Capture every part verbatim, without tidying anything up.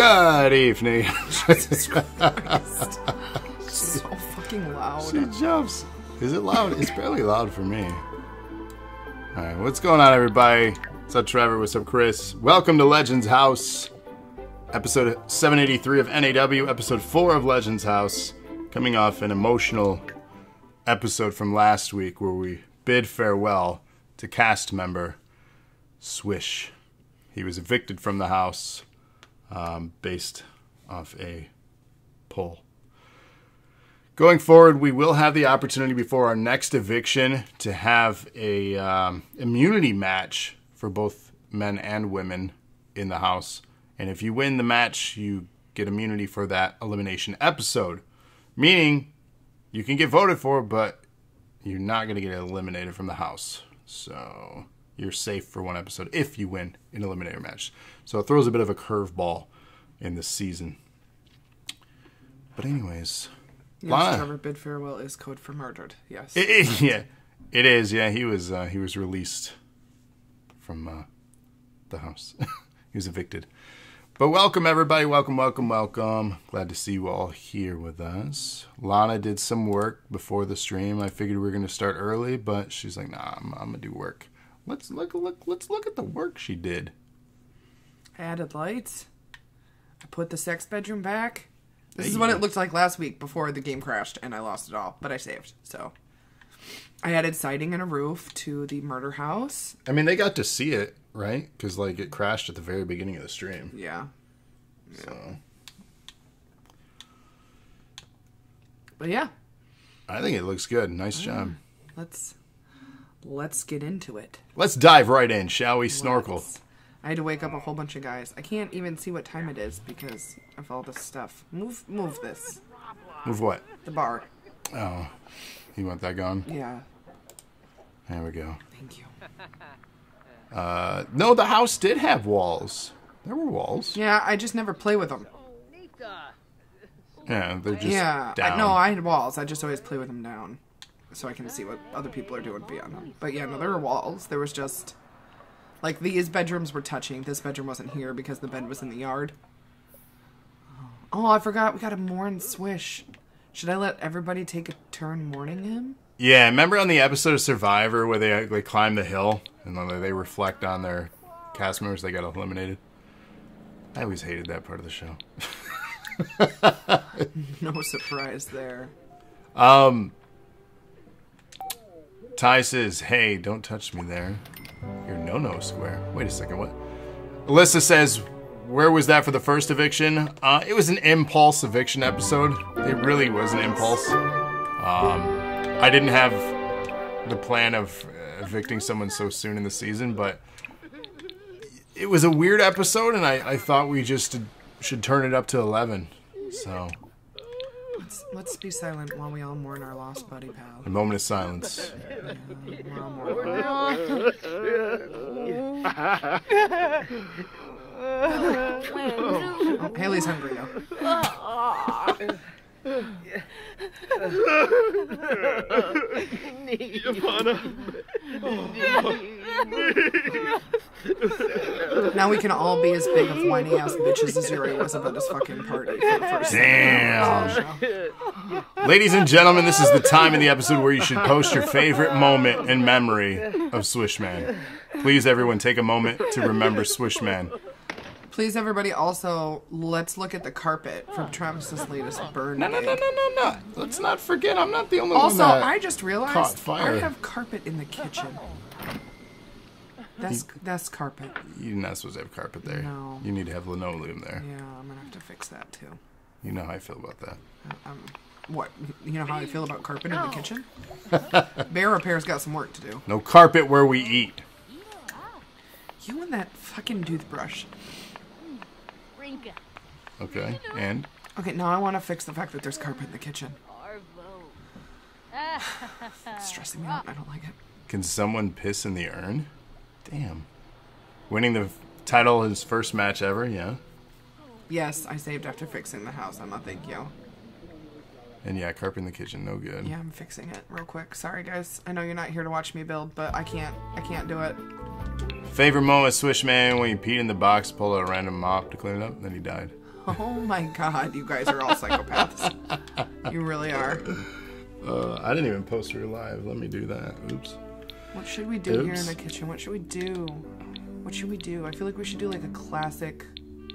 Good evening. Jesus Christ. So fucking loud. She jumps. Is it loud? It's barely loud for me. Alright, what's going on, everybody? What's up, Trevor? What's up, Chris? Welcome to Legends House. Episode seven eighty-three of N A W, episode four of Legends House. Coming off an emotional episode from last week where we bid farewell to cast member Swish. He was evicted from the house um, based off a poll. Going forward, we will have the opportunity before our next eviction to have a um, immunity match for both men and women in the house. And if you win the match, you get immunity for that elimination episode. Meaning, you can get voted for, but you're not going to get eliminated from the house. So, you're safe for one episode if you win an eliminator match. So, it throws a bit of a curveball in this season. But anyways... Yes, Trevor bid farewell is code for murdered. Yes. It, it, yeah, it is. Yeah, he was uh, he was released from uh, the house. He was evicted. But welcome, everybody. Welcome, welcome, welcome. Glad to see you all here with us. Lana did some work before the stream. I figured we were going to start early, but she's like, "Nah, I'm, I'm gonna do work." Let's look, look, let's look at the work she did. I added lights. I put the sex bedroom back. This is what it looked like last week before the game crashed and I lost it all, but I saved. So I added siding and a roof to the murder house. I mean, they got to see it, right? Because like it crashed at the very beginning of the stream. Yeah. So. But yeah. I think it looks good. Nice job. Let's let's get into it. Let's dive right in, shall we? Snorkel. Let's. I had to wake up a whole bunch of guys. I can't even see what time it is because of all this stuff. Move move this. Move what? The bar. Oh. You want that gone? Yeah. There we go. Thank you. Uh, no, the house did have walls. There were walls. Yeah, I just never play with them. Yeah, they're just yeah, down. I, no, I had walls. I just always play with them down. So I can see what other people are doing beyond them. But yeah, no, there were walls. There was just... Like, these bedrooms were touching. This bedroom wasn't here because the bed was in the yard. Oh, I forgot. We got to mourn Swish. Should I let everybody take a turn mourning him? Yeah, remember on the episode of Survivor where they they climb the hill and then they reflect on their cast members they got eliminated? I always hated that part of the show. No surprise there. Um, Ty says, "Hey, don't touch me there. You're no-no square." Wait a second, what? Alyssa says, "Where was that for the first eviction?" Uh, it was an impulse eviction episode. It really was an impulse. Um, I didn't have the plan of evicting someone so soon in the season, but it was a weird episode, and I, I thought we just should turn it up to eleven. So let's let's be silent while we all mourn our lost buddy pal. A moment of silence. Yeah, we're all mourning. Oh, Haley's hungry though. Now we can all be as big of whiny ass bitches as Yuri was about his fucking party for the first Damn. Ladies and gentlemen, this is the time in the episode where you should post your favorite moment in memory of Swishman. Please, everyone, take a moment to remember Swishman. Please, everybody, also, let's look at the carpet from Travis's latest burn. No, no, no, no, no, no. Let's not forget, I'm not the only also, one that I just realized caught fire. I have carpet in the kitchen. That's You- that's carpet. You're not supposed to have carpet there. No. You need to have linoleum there. Yeah, I'm gonna have to fix that too. You know how I feel about that. Um, what? You know how I feel about carpet in the kitchen? Bear Repair's got some work to do. No carpet where we eat. You and that fucking toothbrush. Okay, and? Okay, now I want to fix the fact that there's carpet in the kitchen. It's stressing me out and I don't like it. Can someone piss in the urn? Damn. Winning the title his first match ever, yeah. Yes, I saved after fixing the house. I'm not thank you. And yeah, carpet in the kitchen, no good. Yeah, I'm fixing it real quick. Sorry, guys. I know you're not here to watch me build, but I can't. I can't do it. Favorite moment, Swishman, when he peed in the box, pulled out a random mop to clean it up, then he died. Oh my god, you guys are all psychopaths. You really are. Uh, I didn't even post her live. Let me do that. Oops. What should we do Oops. here in the kitchen? What should we do? What should we do? I feel like we should do like a classic.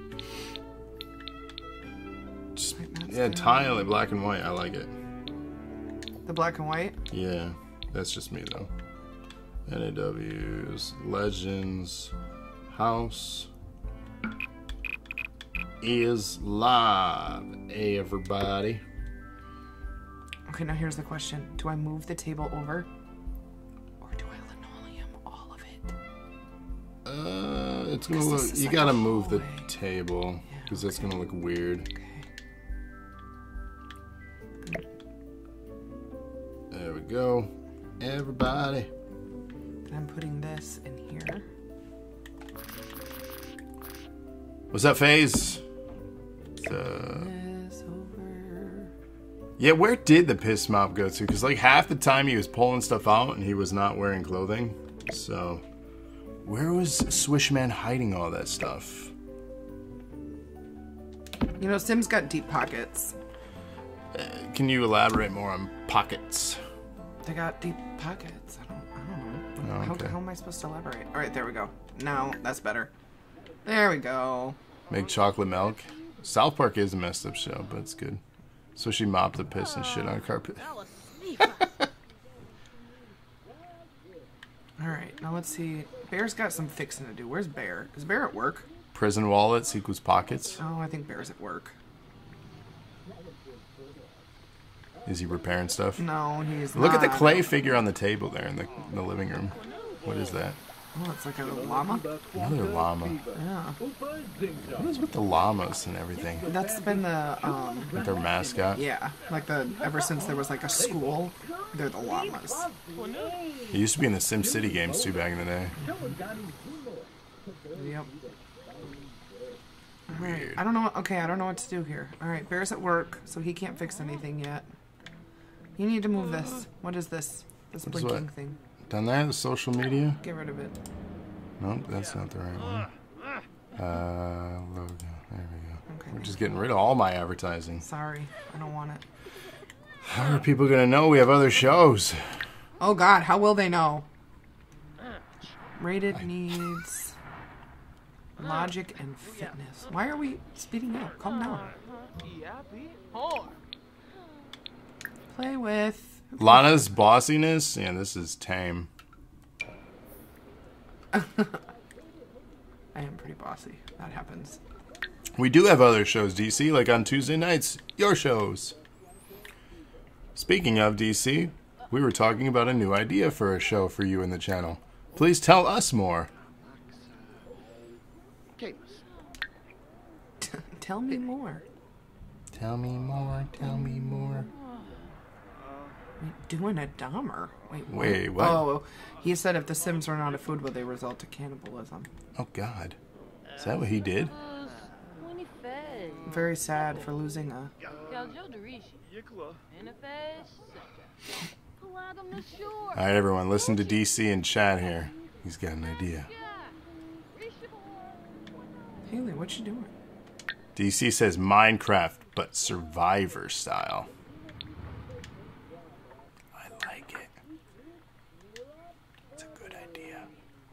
Just, Wait, that's yeah, good. tile it black and white. I like it. The black and white? Yeah, that's just me though. N A Ws, Legends, House is live. Hey, everybody. Okay, now here's the question. Do I move the table over? Or do I linoleum all of it? Uh, it's gonna 'Cause look. this is You like gotta a move the hallway. table Yeah, because that's okay. gonna look weird. Okay. There we go. Everybody. Then I'm putting this in here. What's up, FaZe? Uh, This over. yeah, where did the piss mop go to? Because like half the time he was pulling stuff out and he was not wearing clothing. So, where was Swishman hiding all that stuff? You know, Sim's got deep pockets. Uh, can you elaborate more on pockets? They got deep pockets. I don't, I don't know. Oh, how, okay. how am I supposed to elaborate? All right, there we go. Now that's better. There we go. Make chocolate milk. South Park is a messed up show, but it's good. So she mopped the piss and shit on a carpet. All right, now let's see. Bear's got some fixing to do. Where's Bear? Is Bear at work? Prison wallets equals pockets. Oh, I think Bear's at work. Is he repairing stuff? No, he's Look at the not. clay figure on the table there in the, in the living room. What is that? Oh, it's like a llama. Another llama. Yeah, What is with the llamas and everything? that's been the um. Like their mascot? Yeah, like the ever since there was like a school, they're the llamas. It used to be in the Sim City games too back in the day. Yep. All right. I don't know. What, okay, I don't know what to do here. All right, Bear's at work, so he can't fix anything yet. You need to move this. What is this? This What is blinking what? thing. Done that? The social media? Get rid of it. Nope, that's not the right one. Uh, logo. There we go. Okay. We're just getting rid of all my advertising. Sorry, I don't want it. How are people gonna know we have other shows? Oh God, how will they know? Rated needs logic and fitness. Why are we speeding up? Calm down. Play with. Lana's bossiness? Yeah, this is tame. I am pretty bossy. That happens. We do have other shows, D C, like on Tuesday nights, your shows. Speaking of D C, we were talking about a new idea for a show for you in the channel. Please tell us more. Tell me more. Tell me more, tell me more. Wait, doing a Dahmer. Wait, what? Wait, what? Oh, he said if the Sims run out of food, will they result to cannibalism? Oh, God. Is that what he did? Very sad for losing a. Alright, everyone, listen to D C in chat here. He's got an idea. Haley, what you doing? D C says Minecraft, but Survivor style. I like it. It's a good idea.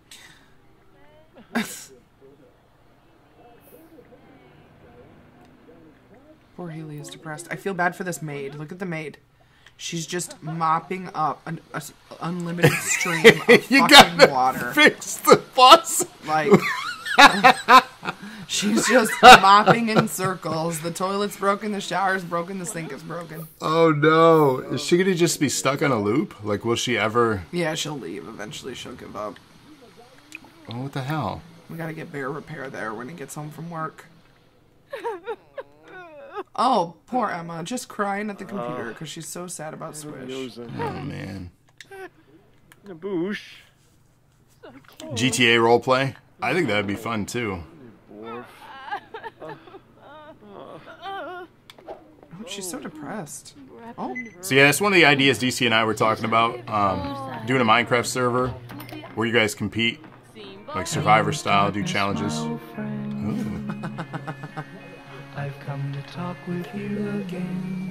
Poor Haley is depressed. I feel bad for this maid. Look at the maid. She's just mopping up an a s- unlimited stream of You fucking gotta water. fix the bus. Like, she's just mopping in circles. The toilet's broken, the shower's broken, the sink is broken. Oh no. Is she gonna just be stuck on a loop? Like, will she ever... Yeah, she'll leave. Eventually, she'll give up. Oh, what the hell? We gotta get Bear Repair there when he gets home from work. Oh, poor Emma. Just crying at the computer because she's so sad about Swish. Oh, man. Boosh. G T A roleplay? I think that'd be fun, too. Oh, she's so depressed. Oh, So yeah, it's one of the ideas D C and I were talking about. Um, doing a Minecraft server where you guys compete, like Survivor style, do challenges. Ooh. I've come to talk with you again.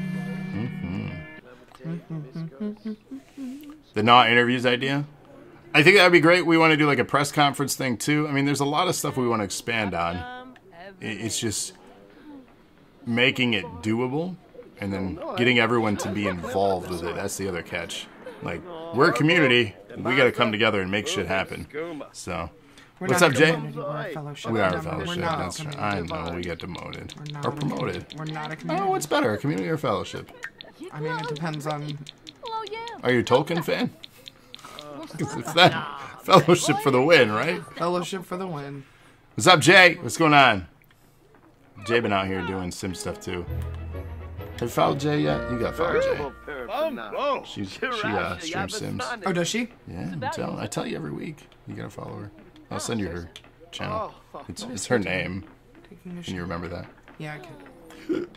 Mm-hmm. The not interviews idea? I think that would be great. We want to do like a press conference thing too. I mean, there's a lot of stuff we want to expand on. It's just making it doable and then getting everyone to be involved with it. That's the other catch. Like, we're a community. We got to come together and make shit happen. So, We're what's not up, a Jay? community, we're a fellowship. We are a We're fellowship. not a That's right. community. I know. We got demoted. We're not Or a community. promoted. We're not a I don't community. know what's better, a community or a fellowship. I mean, it depends on. Are you a Tolkien fan? 'Cause it's that fellowship for the win, right? Fellowship for the win. What's up, Jay? What's going on? Jay been out here doing sim stuff too. Have you followed Jay yet? You got followed Jay. She's, she uh, streams sims. Oh, does she? Yeah, I'm telling, I tell you every week. You gotta follow her. I'll send you her channel. It's, it's her name. Taking a Can shit. you remember that? Yeah, I can.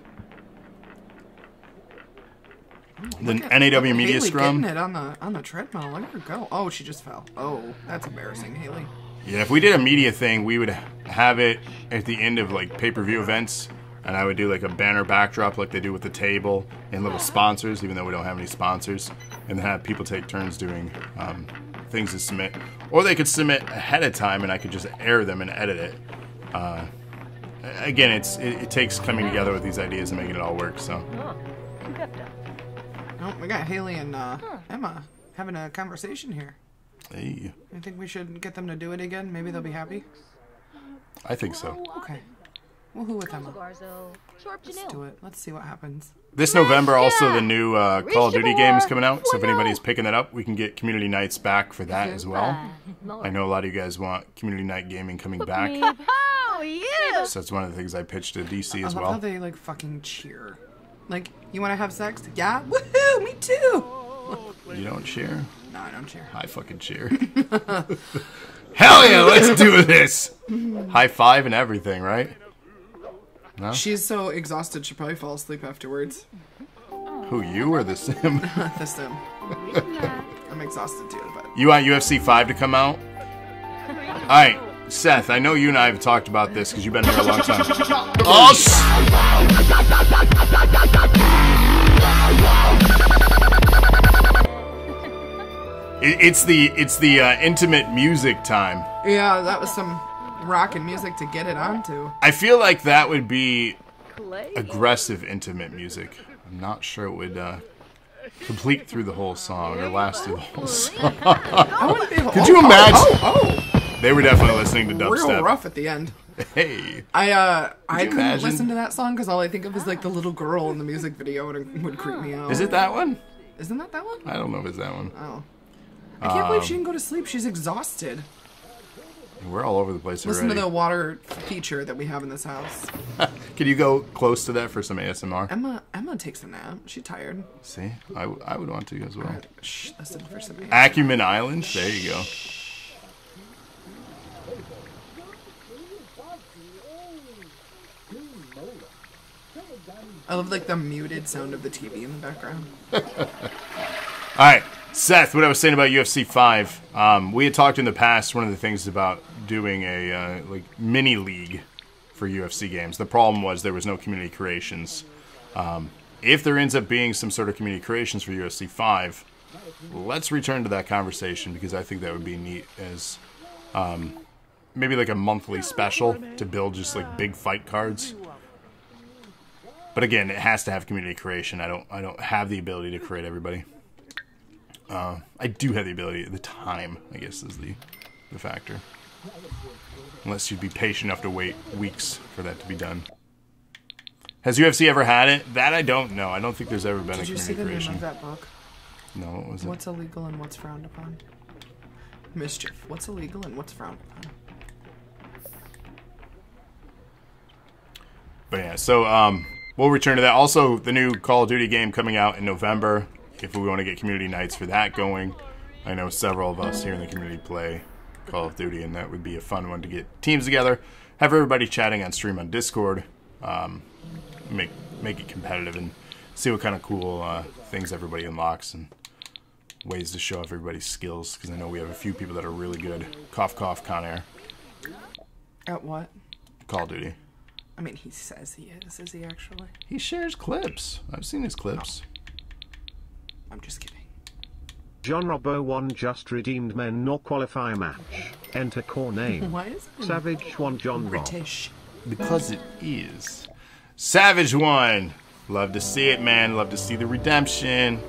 The N A W Media Haley Scrum. getting it on the on the treadmill. Let her go. Oh, she just fell. Oh, that's embarrassing, Haley. Yeah, if we did a media thing, we would have it at the end of like pay-per-view events, and I would do like a banner backdrop like they do with the table and little sponsors, even though we don't have any sponsors, and then have people take turns doing um, things to submit, or they could submit ahead of time, and I could just air them and edit it. Uh, again, it's it, it takes coming together with these ideas and making it all work. So. Oh, we got Haley and uh, Emma having a conversation here. Hey, I think we should get them to do it again. Maybe they'll be happy. I think so. Okay. Woohoo with Emma. Let's do it. Let's see what happens. This November, also the new uh, Call of Duty game is coming out. So if anybody's picking that up, we can get community nights back for that as well. I know a lot of you guys want community night gaming coming back. Oh, yeah. So that's one of the things I pitched to D C I as love how well. they like fucking cheer. Like, you want to have sex? Yeah. Woohoo! Me too. You don't cheer? No, I don't cheer. I fucking cheer. Hell yeah, let's do this! High five and everything, right? No? She's so exhausted she'll probably fall asleep afterwards. Who, you or the sim? The sim. I'm exhausted too, but You want U F C five to come out? Alright, Seth, I know you and I have talked about this because you've been here a long time. Oh, it, it's the it's the uh, intimate music time. yeah, that was some rockin' music to get it onto. I feel like that would be aggressive intimate music. I'm not sure it would uh, complete through the whole song or last through the whole song. I wouldn't be able. Could oh, you imagine? Oh, oh, They were definitely listening to oh. Real dubstep. rough at the end. Hey, I uh I you couldn't imagine? listen to that song because all I think of is like the little girl in the music video, and it would creep me out. is it that one? Isn't that that one? I don't know if it's that one. Oh. I can't believe Um, she didn't go to sleep. She's exhausted. We're all over the place Listen already. to the water feature that we have in this house. Can you go close to that for some A S M R? Emma Emma takes a nap. She's tired. See, I, w- I would want to as well. Shh, listen for some A S M R. Acumen Island. There you go. I love like the muted sound of the T V in the background. All right, Seth. What I was saying about U F C five. Um, we had talked in the past. One of the things about doing a uh, like mini league for U F C games. The problem was there was no community creations. Um, if there ends up being some sort of community creations for U F C five, let's return to that conversation because I think that would be neat as um, maybe like a monthly special to build just like big fight cards. But again, it has to have community creation. I don't I don't have the ability to create everybody. Uh, I do have the ability, the time, I guess, is the, the factor. Unless you'd be patient enough to wait weeks for that to be done. Has U F C ever had it? That I don't know. I don't think there's ever been Did a you see community the name creation. of that book? No, what was it? What's illegal and what's frowned upon? Mischief. What's illegal and what's frowned upon? But yeah, so um, we'll return to that. Also, the new Call of Duty game coming out in November. If we want to get community nights for that going, I know several of us here in the community play Call of Duty, and that would be a fun one to get teams together, have everybody chatting on stream on Discord, um, make make it competitive, and see what kind of cool uh, things everybody unlocks and ways to show off everybody's skills. Because I know we have a few people that are really good. Cough, cough, Con Air, At what? Call of Duty. I mean, he says he is. Is he actually? He shares clips. I've seen his clips. I'm just kidding. John Robbo one just redeemed men nor qualifier match. Enter core name. Why is it Savage one John Rob. British? Because it is. Savage One. Love to see it, man. Love to see the redemption.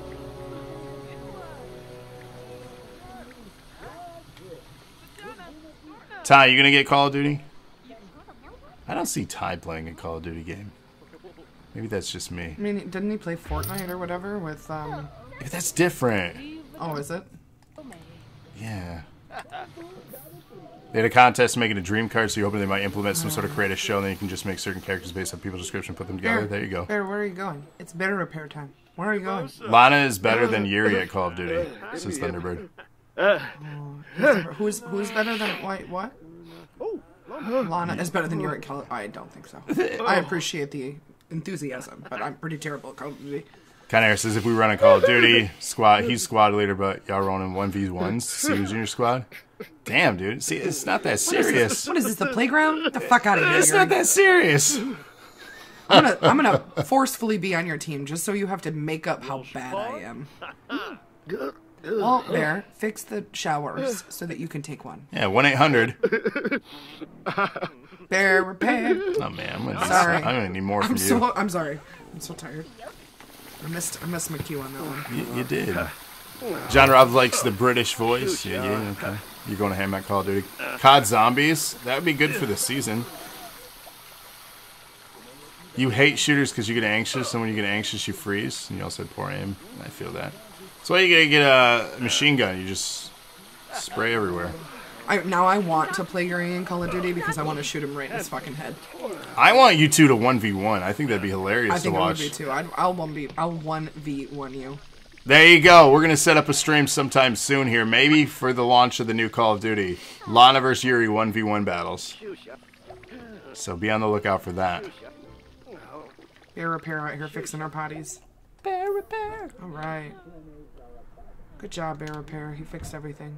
Ty, you gonna get Call of Duty? I don't see Ty playing a Call of Duty game. Maybe that's just me. I mean, didn't he play Fortnite or whatever with, um... Maybe that's different. Oh, is it? Yeah. They had a contest to make it a dream card, so you hoping they might implement some sort of creative show, and then you can just make certain characters based on people's description, put them together. Bear, There you go. Bear, where are you going? It's better repair time. Where are you going? Lana is better than Yuri at Call of Duty, says Thunderbird. Who's who's better than wait what? Lana is better than you at Call. I don't think so. I appreciate the enthusiasm, but I'm pretty terrible at Call of Duty. Conair says if we run a Call of Duty squad, he's squad leader, but y'all running one v ones. See who's in your squad. Damn, dude. See, it's not that serious. What is this? The playground? Get the fuck out of here! It's not that serious. I'm gonna I'm gonna forcefully be on your team just so you have to make up how bad I am. Well, Bear, fix the showers so that you can take one. Yeah, one eight hundred. Bear repair. Oh man, I'm gonna need, Sorry. I'm gonna need more from I'm you. so I'm sorry. I'm so tired. I missed I missed my cue on that one. You, you did. John Rob likes the British voice. Yeah, yeah, okay. You're going to ham at Call of Duty. C O D Zombies. That would be good for the season. You hate shooters because you get anxious, and when you get anxious, you freeze. And you also have poor aim. I feel that. So why you gotta get a machine gun? You just spray everywhere. I, now I want to play Yuri in Call of Duty because I want to shoot him right in his fucking head. I want you two to one v one. I think that'd be hilarious I think to it would watch. be too. I'd, I'll one v I'll one v one you. There you go. We're going to set up a stream sometime soon here. Maybe for the launch of the new Call of Duty. Lana versus Yuri one v one battles. So be on the lookout for that. Bear repair out here fixing our potties. Bear repair. Alright. Good job, Bear repair. He fixed everything.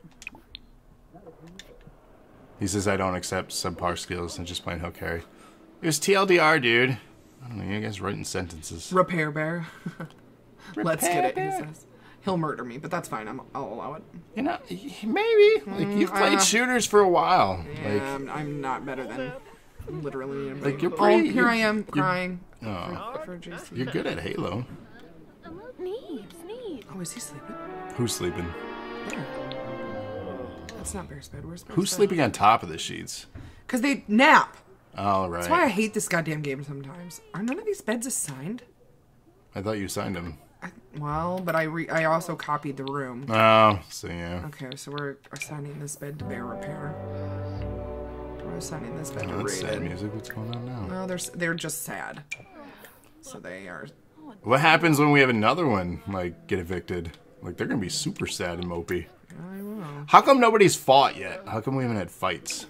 He says I don't accept subpar skills and just plain he'll carry. It was T L D R, dude. I don't know, you guys writing sentences. Repair Bear. Let's get it, he Bear. says. He'll murder me, but that's fine. I'm, I'll allow it. You know, maybe. Like, you've played uh, shooters for a while. Yeah, Like, I'm, I'm not better than literally. I'm Like, you're oh, pretty- here you're- I am you're- crying oh, for, for J C. you're good at Halo. Sneeze, sneeze. Oh, is he sleeping? Who's sleeping? Bear. That's not Bear's bed. Where's Bear's Who's bed? sleeping on top of the sheets? Because they nap. All That's why I right. hate this goddamn game sometimes. Are none of these beds assigned? I thought you signed him. I, well, but I re, I also copied the room. Oh, so yeah. Okay, so we're assigning this bed to Bear repair. We're assigning this bed Oh, to that's sad Raven. music. What's going on now? No, they're s- they're just sad. So they are. What happens when we have another one, like, get evicted? Like, they're gonna be super sad and mopey. I will. How come nobody's fought yet? How come we haven't had fights?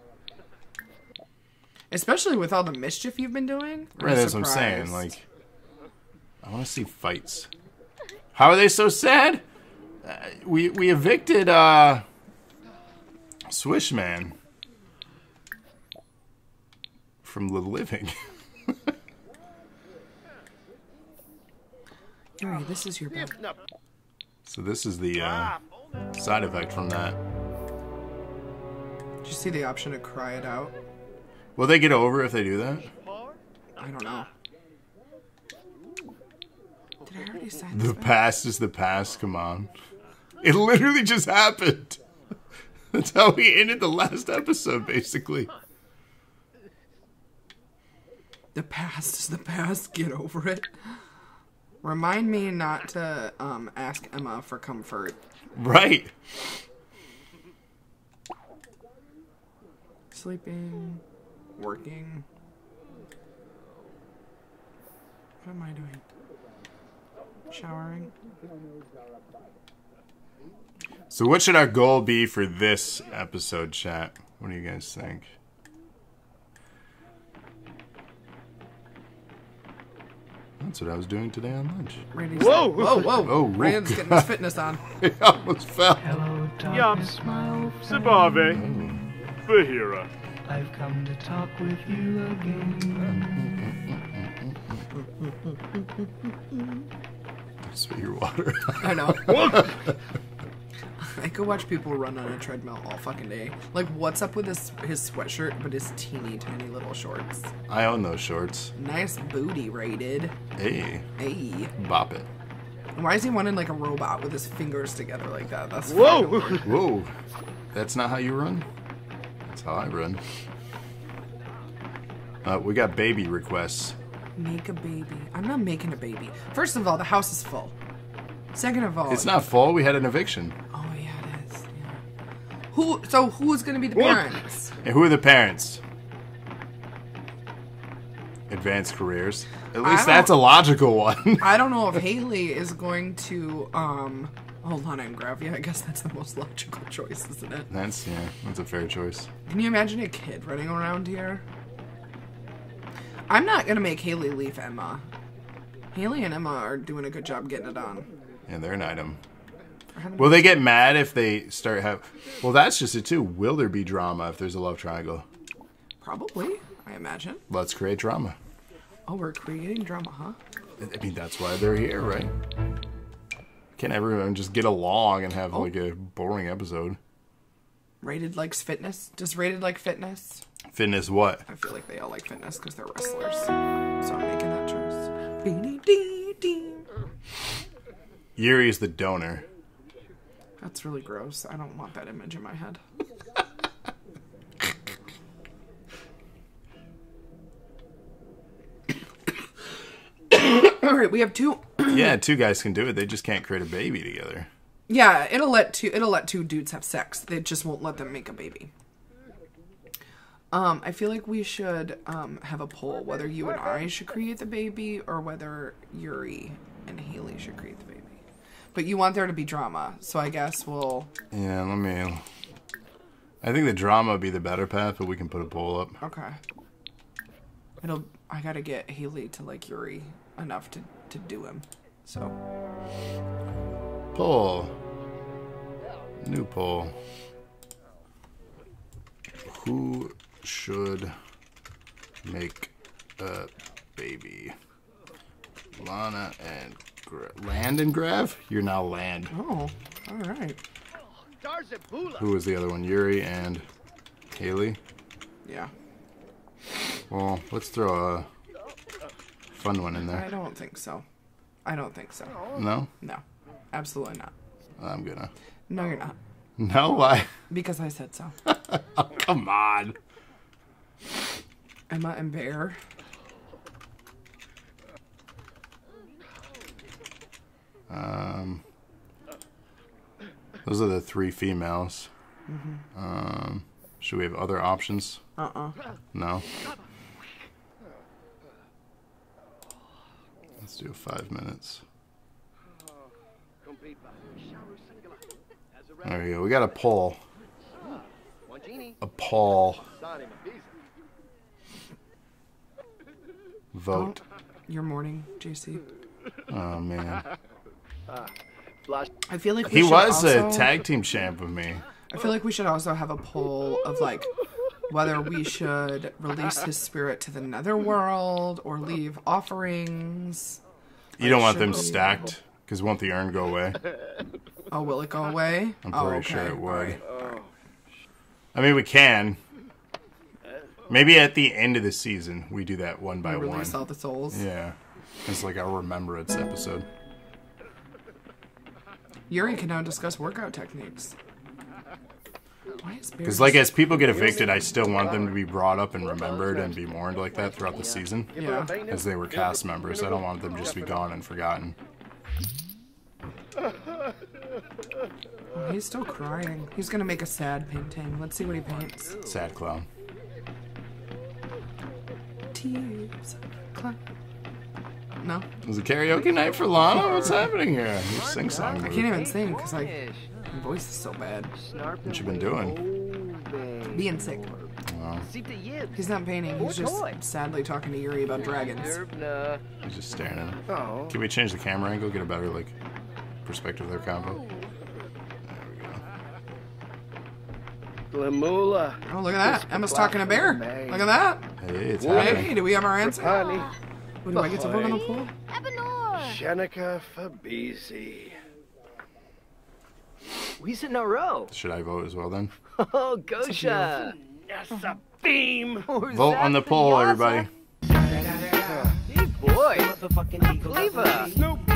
Especially with all the mischief you've been doing. I'm Right, that's what I'm saying. surprised. Like, I want to see fights. How are they so sad? Uh, we we evicted uh, Swishman from the living. Yuri, this is your bed. So this is the uh, side effect from that. Did you see the option to cry it out? Will they get over if they do that? I don't know. Did I already sign The this bed? past is the past. Come on. It literally just happened. That's how we ended the last episode, basically. The past is the past. Get over it. Remind me not to um, ask Emma for comfort. Right. Sleeping, working. What am I doing? Showering. So what should our goal be for this episode, chat? What do you guys think? That's what I was doing today on lunch. Randy's Whoa! like, whoa, whoa! Oh, Rand's whoa. getting his fitness on. I almost fell. Yum. Sabave. Bahira. I've come to talk with you again. Spit your water. I know. I could watch people run on a treadmill all fucking day. Like, what's up with his his sweatshirt, but his teeny tiny little shorts? I own those shorts. Nice booty rated. Hey, Hey. bop it. Why is he running like a robot with his fingers together like that? That's Whoa! fucking- Whoa, that's not how you run. That's how I run. Uh, we got baby requests. Make a baby. I'm not making a baby. First of all, the house is full. Second of all, It's not full. We had an eviction. Oh yeah, it is. Yeah. Who? So who's gonna be the parents? And who are the parents? Advanced careers. At I least don't- that's a logical one. I don't know if Haley is going to. Um. Hold on, and grab. Yeah, I guess that's the most logical choice, isn't it? That's yeah. That's a fair choice. Can you imagine a kid running around here? I'm not gonna make Haley leave Emma. Haley and Emma are doing a good job getting it on. Yeah, they're an item. Will they get mad if they start have? Well, that's just it too. Will there be drama if there's a love triangle? Probably, I imagine. Let's create drama. Oh, we're creating drama, huh? I mean, that's why they're here, right? Can't everyone just get along and have like a boring episode? Rated likes fitness. Does Rated like fitness? Fitness what? I feel like they all like fitness because they're wrestlers. So I'm making that choice. Dee-dee-dee-dee. Yuri is the donor. That's really gross. I don't want that image in my head. All right, we have two. Yeah, two guys can do it. They just can't create a baby together. Yeah, it'll let two. It'll let two dudes have sex. They just won't let them make a baby. Um, I feel like we should um have a poll whether you and I should create the baby or whether Yuri and Haley should create the baby. But you want there to be drama, so I guess we'll. Yeah, let me. I think the drama would be the better path, but we can put a poll up. Okay. It'll. I gotta get Haley to like Yuri enough to to do him. So. Poll. New poll. Who should make a baby? Lana and Gra- Land and Grav? You're now Land. Oh, all right. Who was the other one? Yuri and Haley? Yeah. Well, let's throw a fun one in I there. don't think so. I don't think so. No? No. Absolutely not. I'm gonna. No, you're not. No? Why? Because I said so. Oh, come on. Emma and Bear. Um, those are the three females. Mm-hmm. Um, should we have other options? Uh-uh. No. Let's do five minutes. There we go. We got a poll. A poll. Vote. Your morning, J C. Oh man. I feel like we He should was also, a tag team champ with me. I feel like we should also have a poll of like whether we should release his spirit to the netherworld or leave offerings. You don't want should them we- stacked, because won't the urn go away? Oh, will it go away? I'm oh, pretty okay. sure it would. Alright. I mean, we can. Maybe at the end of the season, we do that one by We one. release all the souls. Yeah. It's like our remembrance episode. Yuri can now discuss workout techniques. Why is Bear Because, like, as people get evicted, I still want them to be brought up and remembered and be mourned like that throughout the season. Yeah. As they were cast members. I don't want them to just be gone and forgotten. Oh, he's still crying. He's gonna make a sad painting. Let's see what he paints. Sad clown. Tears. Clown. No, It was a karaoke night for Lana? What's happening here? You sing song. I can't even sing because I my voice is so bad. What you been doing? Being sick. Well, He's not painting. He's just sadly talking to Yuri about dragons. he's just staring at him. Oh. Can we change the camera angle? Get a better, like, perspective of their combo? There we go. Glamula. Oh, look at that. Emma's talking to Bear. Look at that. Hey, it's Hey, happening. do we have our answer? Honey. What, do I get to vote on the poll? Ebenor. Shanika Fabizi. We in a row. Should I vote as well then? Oh, Gosha. Nasa beam. Vote on the poll, everybody. Hey, boy. Motherfucking Cleaver.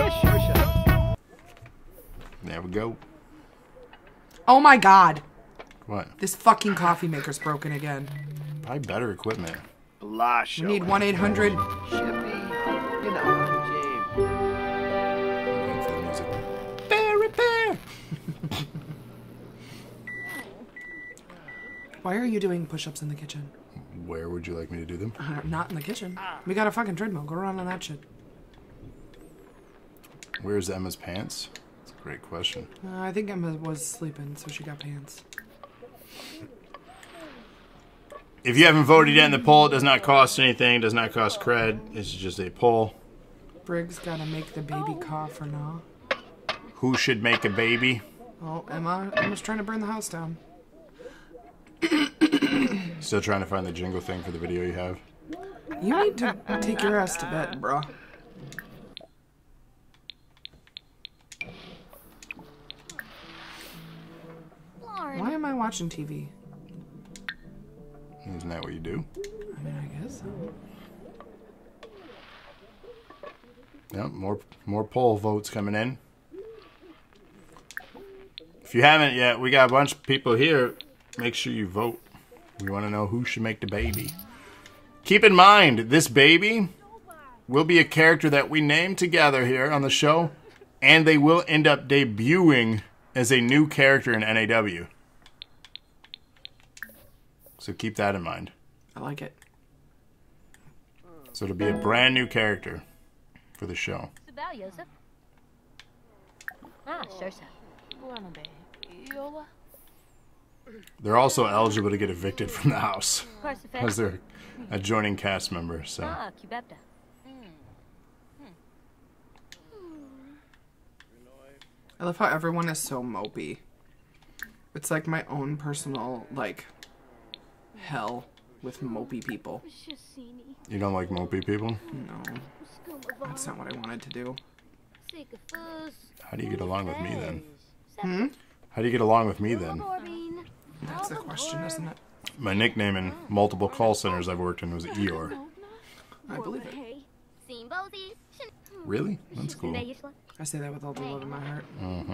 There we go. Oh my god. What? This fucking coffee maker's broken again. Probably better equipment. Blasho. We need one eight hundred. Shippy. You know, James. Waiting for the music. Bear repair. Why are you doing push-ups in the kitchen? Where would you like me to do them? Uh, not in the kitchen. We got a fucking treadmill. Go around on that shit. Where's Emma's pants? That's a great question. Uh, I think Emma was sleeping, so she got pants. If you haven't voted yet in the poll, it does not cost anything, does not cost cred. It's just a poll. Briggs gotta make the baby cough or not. Who should make a baby? Oh, Emma. Emma's trying to burn the house down. Still trying to find the jingle thing for the video you have. You need to take your ass to bed, bruh. Why am I watching T V? Isn't that what you do? I mean, I guess so. Yep, more more poll votes coming in. If you haven't yet, we got a bunch of people here. Make sure you vote. We want to know who should make the baby. Keep in mind, this baby will be a character that we name together here on the show, and they will end up debuting as a new character in N A W. So keep that in mind. I like it. So it'll be a brand new character for the show. Sabal, Joseph. Ah, sure, sir. Guanabe. Yola. They're also eligible to get evicted from the house Parsifal. as they're a joining cast member. So Ah, Cubepta. I love how everyone is so mopey. It's like my own personal, like, hell with mopey people. you don't like mopey people? No, that's not what I wanted to do. How do you get along with me then? Hmm? How do you get along with me then? That's the question, isn't it? My nickname in multiple call centers I've worked in was Eeyore. I believe it. Really? That's cool. I say that with all the love in my heart. Mm-hmm.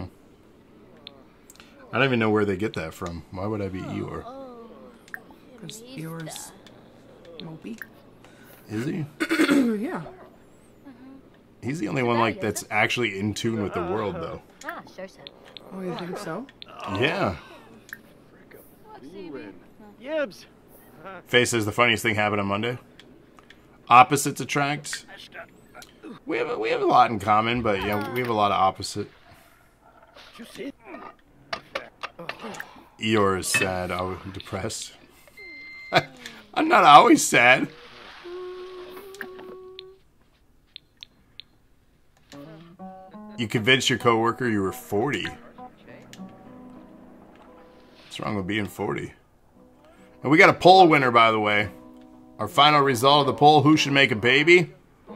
I don't even know where they get that from. Why would I be Eeyore? Because yours mopey. Is he? Yeah. He's the only one like that's actually in tune with the world, though. Ah, sure, sir. Oh, you think so? Yeah. Yibs. Faye says the funniest thing happened on Monday. Opposites attract. We have a, we have a lot in common, but yeah, we have a lot of opposite. Eeyore is sad. I'm depressed. I'm not always sad. You convinced your coworker you were forty. What's wrong with being forty? And we got a poll winner, by the way. Our final result of the poll, who should make a baby?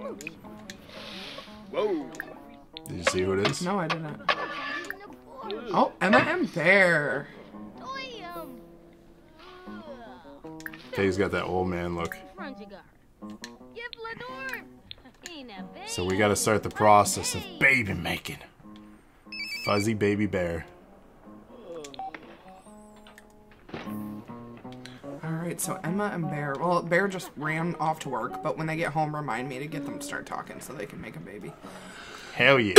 Whoa. Did you see who it is? No, I didn't. Oh, Emma and Bear. Kay's got that old man look. So we gotta start the process of baby making. Fuzzy baby bear. Alright, so Emma and Bear. Well, Bear just ran off to work, but when they get home, remind me to get them to start talking so they can make a baby. Hell yeah.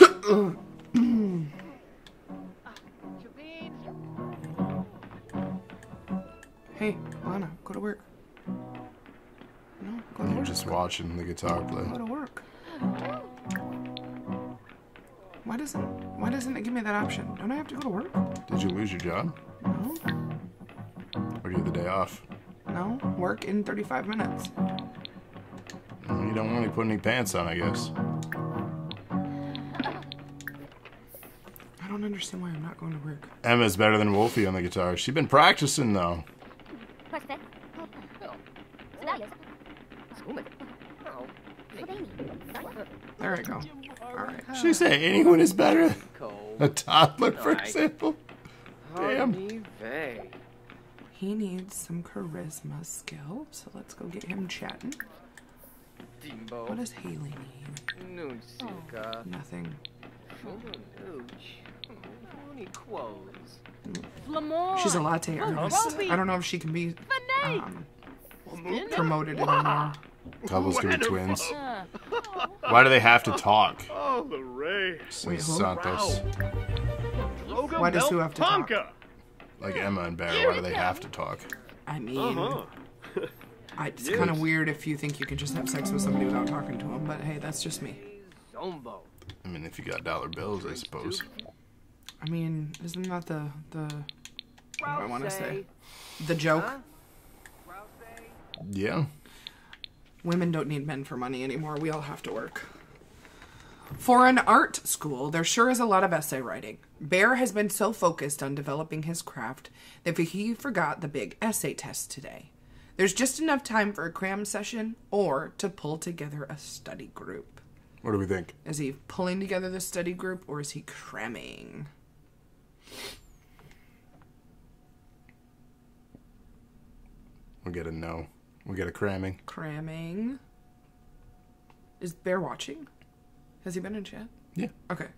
Hey, Lana, go to work. No, go to You're work. just watching the guitar Go play. to work. Why doesn't Why doesn't it give me that option? Don't I have to go to work? Did you lose your job? No. Or do you have the day off? No. Work in thirty-five minutes. Well, you don't really put any pants on, I guess. I don't don't understand why I'm not going to work. Emma's better than Wolfie on the guitar. She's been practicing though. There I go. Alright. She say anyone is better than Cole. a toddler, for Right. example. Damn. Honey vey. He needs some charisma skill, so let's go get him chatting. Dimbo. What does Haley need? Nunsuka. Nothing. Nooch. Only quos. She's a latte artist. I don't know if she can be um, promoted anymore. Couples can be twins. Why do they have to talk? Oh, the Ray. Wait, who? Santos. Drogo Why does who have to talk? Melpanka. Like Emma and Bear, why do they have to talk? I mean, Uh-huh. I, it's kind of weird if you think you can just have sex with somebody without talking to them, but hey, that's just me. Zombo. I mean, if you got dollar bills, I suppose. I mean, isn't that the, the, what do I want to say? Rousey. The joke? Huh? Rousey. Yeah. Women don't need men for money anymore. We all have to work. For an art school, there sure is a lot of essay writing. Bear has been so focused on developing his craft that he forgot the big essay test today. There's just enough time for a cram session or to pull together a study group. What do we think? Is he pulling together the study group or is he cramming? We'll get a no. We'll get a cramming. Cramming. Is Bear watching? Has he been in chat? Yeah. Okay.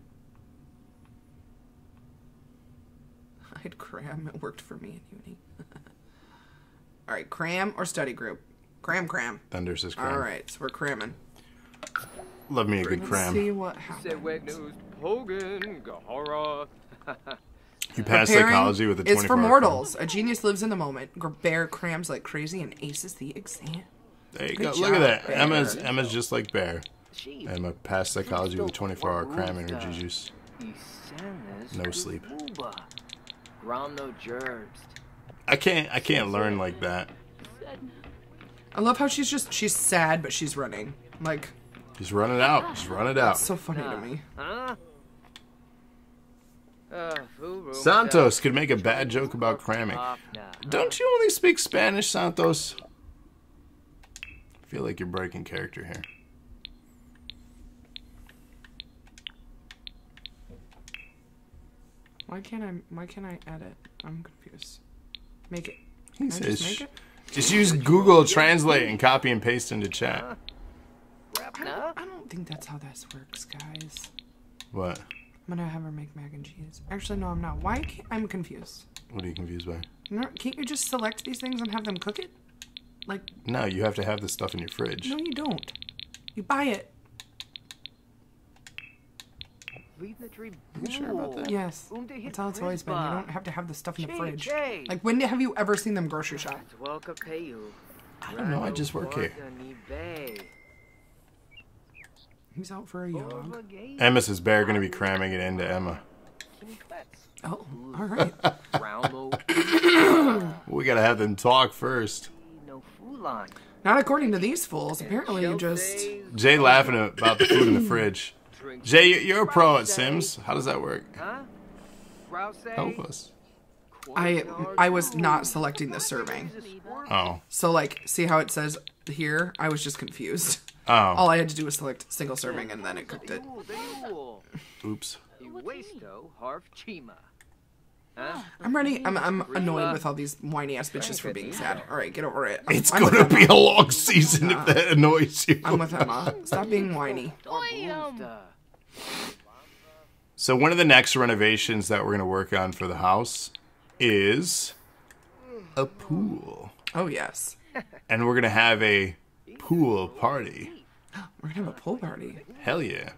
I'd cram. It worked for me in uni. All right, cram or study group? Cram, cram. Thunder says cram. All right, so we're cramming. Love me a good Let's cram. see what Say wet happens. news. Hogan. Gahara. You pass Preparing psychology with a is for twenty-four hour mortals. A genius lives in the moment. Gr- Bear crams like crazy and aces the exam. cram. There you Good go. job, Look at that. Bear. Emma's Emma's just like Bear. Sheep. Emma passed psychology with a twenty-four hour cram energy juice. Isanas No sleep. Kububa. Grano gerbs. I can't I can't learn like that. I love how she's just, she's sad, but she's running. Like, Just run it out. Just run it out. so funny to me. Huh? Uh, fool room Santos could make a bad joke about cramming. off now. Don't you only speak Spanish, Santos? I feel like you're breaking character here. Why can't I, why can't I edit? I'm confused. Make it. He Can I says, just make it? just use Google Translate and copy and paste into chat. Rap I now? don't, I don't think that's how this works, guys. What? I'm gonna have her make mac and cheese. Actually, no, I'm not. Why can't, I'm confused. What are you confused by? No, can't you just select these things and have them cook it? Like, No, you have to have the stuff in your fridge. no, you don't. You buy it. Leave the tree. You sure about that? Yes. Um, they hit That's how it's always been. You Crispa. don't have to have the stuff in the Che, fridge. che. Like, when have you ever seen them grocery shop? Welcome pay you. I don't know. I just work here. He's out for a jog. Emma says Bear going to be cramming it into Emma. Oh, all right. We got to have them talk first. No fulan. Not according to these fools. Apparently, you just. Jay laughing about the food in the fridge. Jay, you- you're a pro at Sims. How does that work? Huh? Rouse. Help us. I I was not selecting the serving. Oh. So, like, see how it says here? I was just confused. All Oh. I had to do was select single serving, and then it cooked it. Oops. I'm ready. I'm I'm annoyed with all these whiny ass bitches for being sad. All right, get over it. I'm, It's I'm going with to be Emma. a long season if that annoys you. I'm with Emma. Stop being whiny. So one of the next renovations that we're going to work on for the house is a pool. Oh yes, And we're going to have a pool party. we're gonna have a pool party. Hell yeah.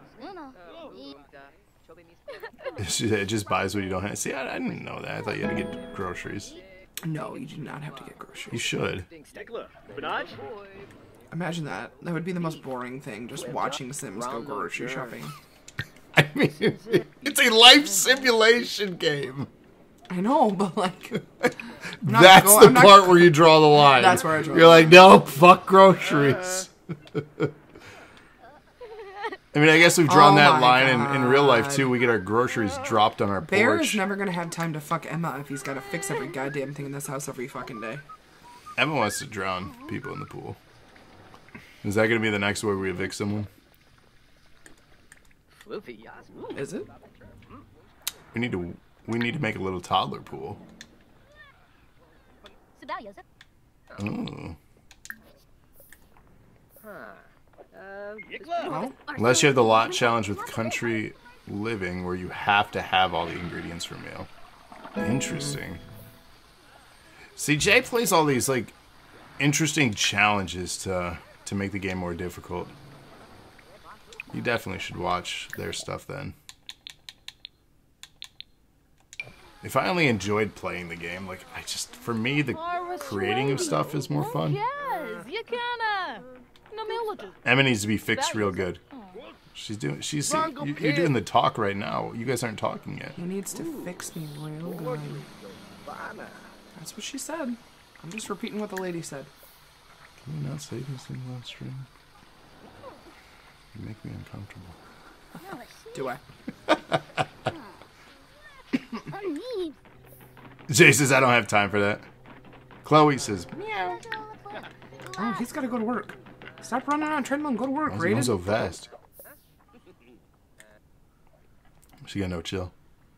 It just buys what you don't have. See, I, I didn't know that. I thought you had to get groceries. No, you do not have to get You groceries. should. Stickler. Benaj? Imagine that. That would be the most boring thing. Just watching Sims go grocery shopping. I mean, it's a life simulation game. I know, but like, not That's go- the I'm not- part where you draw the line. That's where I draw You're the like, no, fuck groceries. I mean, I guess we've drawn Oh that my line in, in real life God. too. We get our groceries dropped on our Bear porch. is never gonna have time to fuck Emma if he's gotta fix every goddamn thing in this house every fucking day. Emma wants to drown people in the pool. Is that going to be the next way we evict someone? Floofy Yas. Is it? We need to. We need to make a little toddler pool. Sida, Joseph. Ooh. Huh. Uh, No. Unless you have the lot challenge with country living, where you have to have all the ingredients for meal. Interesting. See, Jay plays all these like interesting challenges to to make the game more difficult. You definitely should watch their stuff then. If I only enjoyed playing the game, like I just for me the creating of stuff is more fun. Yes, you can. No melody. Emma needs to be fixed real good. She's doing. She's. You, you're doing the talk right now. You guys aren't talking yet. He needs to fix me real good. That's what she said. I'm just repeating what the lady said. Can we not say these things on stream? You make me uncomfortable. Do I? Jay says I don't have time for that. Chloe says, Meow. Oh, he's got to go to work. Stop running on a treadmill and go to work, "Why is it going Raiden. so fast?" She got no chill.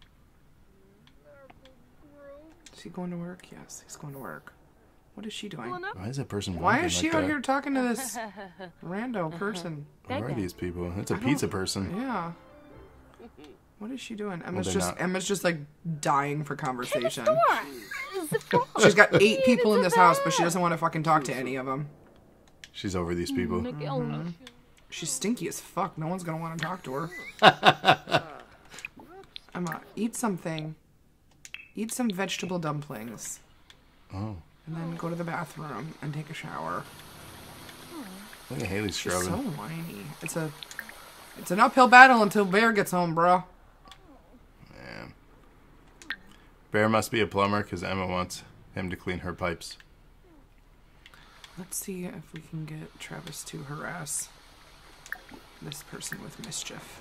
Is he going to work? Yes, he's going to work. What is she doing? Why is that person? Why walking is she like out that? here talking to this rando person? Who are these people? It's a I pizza don't- person. Yeah. What is she doing? Emma's they're just not. Emma's just like dying for conversation. She's She's got eight people in this house, but she doesn't want to fucking talk to any of them. She's over these people. She's stinky as fuck. No one's gonna want to talk to her. Emma, eat something. Eat some vegetable dumplings. Oh, And then go to the bathroom and take a shower. look at Haley She's Strobin. so whiny. It's a, it's an uphill battle until Bear gets home, bro. Man. Bear must be a plumber because Emma wants him to clean her pipes. Let's see if we can get Travis to harass this person with mischief.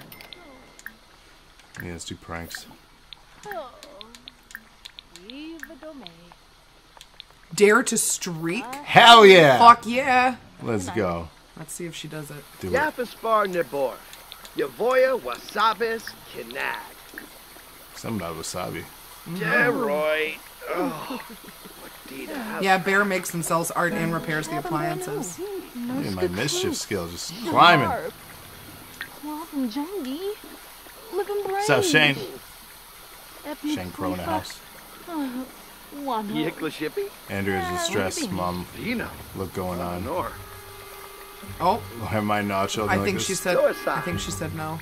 Yeah, let's do pranks. Oh. Leave the domain. Dare to streak? Hell yeah! Fuck yeah! Let's go. Let's see if she does it. Do it. Yapaspar Nibor. Yavoya Wasabis Kinag. Something about wasabi. Deroy. Oh. Yeah, Bear makes and sells art and repairs the appliances. Look at my mischief skill just climbing. Welcome, Jungie. Living brain. What's up, Shane? Shane Crow in the house. One. Yikla Shippy. Andrew is distressed. Mom, Dino. look going on. Nor. Oh, Have my nacho I like think this? she said. I think she said no.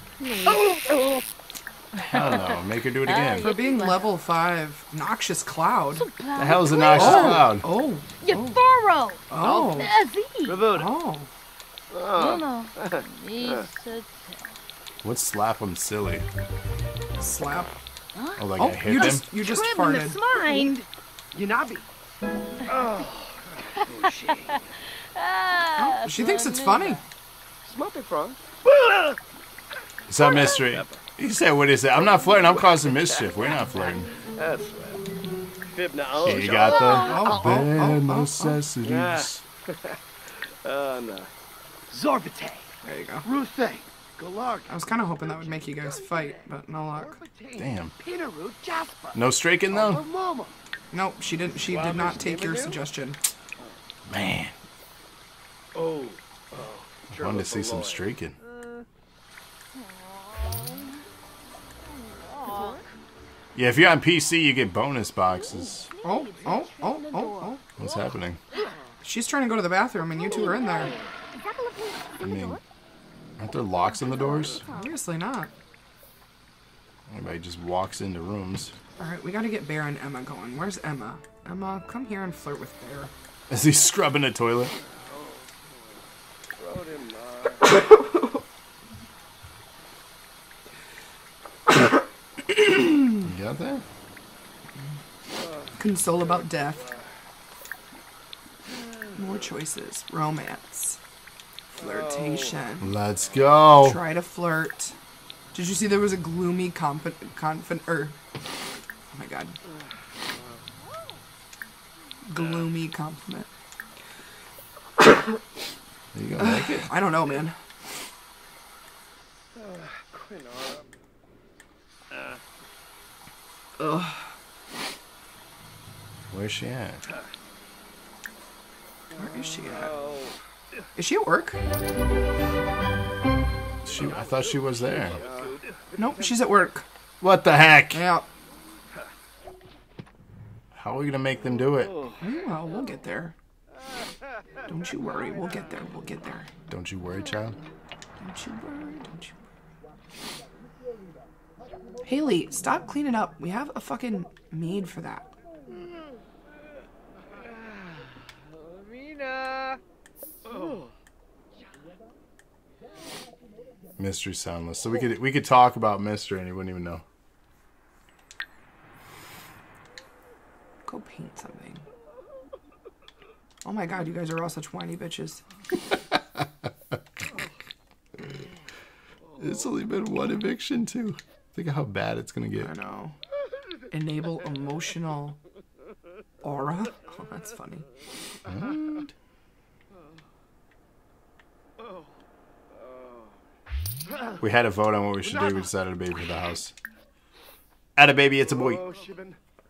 Hell no. Make her do it again. For being level five, noxious cloud. The hell is a noxious cloud? Oh, You thorough. oh, That's it. Revood. oh. No, no. It's a What's slap him silly? Slap. Oh, like Oh, I hit you him? just you just trip in farted. his mind. Yanabi. Oh. Shit. Ah, She thinks it's funny. Smoking from. What's up, mystery? You said what is it? I'm not flirting. I'm causing mischief. We're not flirting. That's right. Fibna oh. Yeah, you got the Oh, oh, bare oh, oh, necessities. Yeah. Oh, no. Zorbite. There you go. Ruthe. Galarg. I was kind of hoping that would make you guys fight, but no luck. Damn. Pinaru Jasper. No straking though? Mama. Nope, she didn't. She did not take your suggestion. Man. Oh. I wanted to see some streaking. Yeah, if you're on P C, you get bonus boxes. Oh, oh, oh, oh, oh. What's happening? She's trying to go to the bathroom, and you two are in there. I mean, aren't there locks on the doors? Obviously not. Anybody just walks into rooms. All right, we got to get Bear and Emma going. Where's Emma? Emma, come here and flirt with Bear. Is he scrubbing a toilet? You got that? Console about death. More choices. Romance. Flirtation. Let's go. Try to flirt. Did you see there was a gloomy confident, confident, or, oh my god. Gloomy compliment. Are you gonna make it? I don't know, man. Ugh. Where's she at? Where is she at? Is she at work? She, I thought she was there. Nope, she's at work. What the heck? Yeah. How are we gonna make them do it? Well, we'll get there. Don't you worry, we'll get there, we'll get there. Don't you worry, child. Don't you worry, don't you worry. Haley, stop cleaning up. We have a fucking maid for that. Mina. Oh. Mystery soundless. So we could we could talk about mystery and he wouldn't even know. Go paint something. Oh my god, you guys are all such whiny bitches. It's only been one eviction too. Think of how bad it's gonna get. I know. Enable emotional aura? Oh, that's funny. What? We had a vote on what we should do. We decided a baby for the house. Add a baby, it's a boy. Oh, Shibin.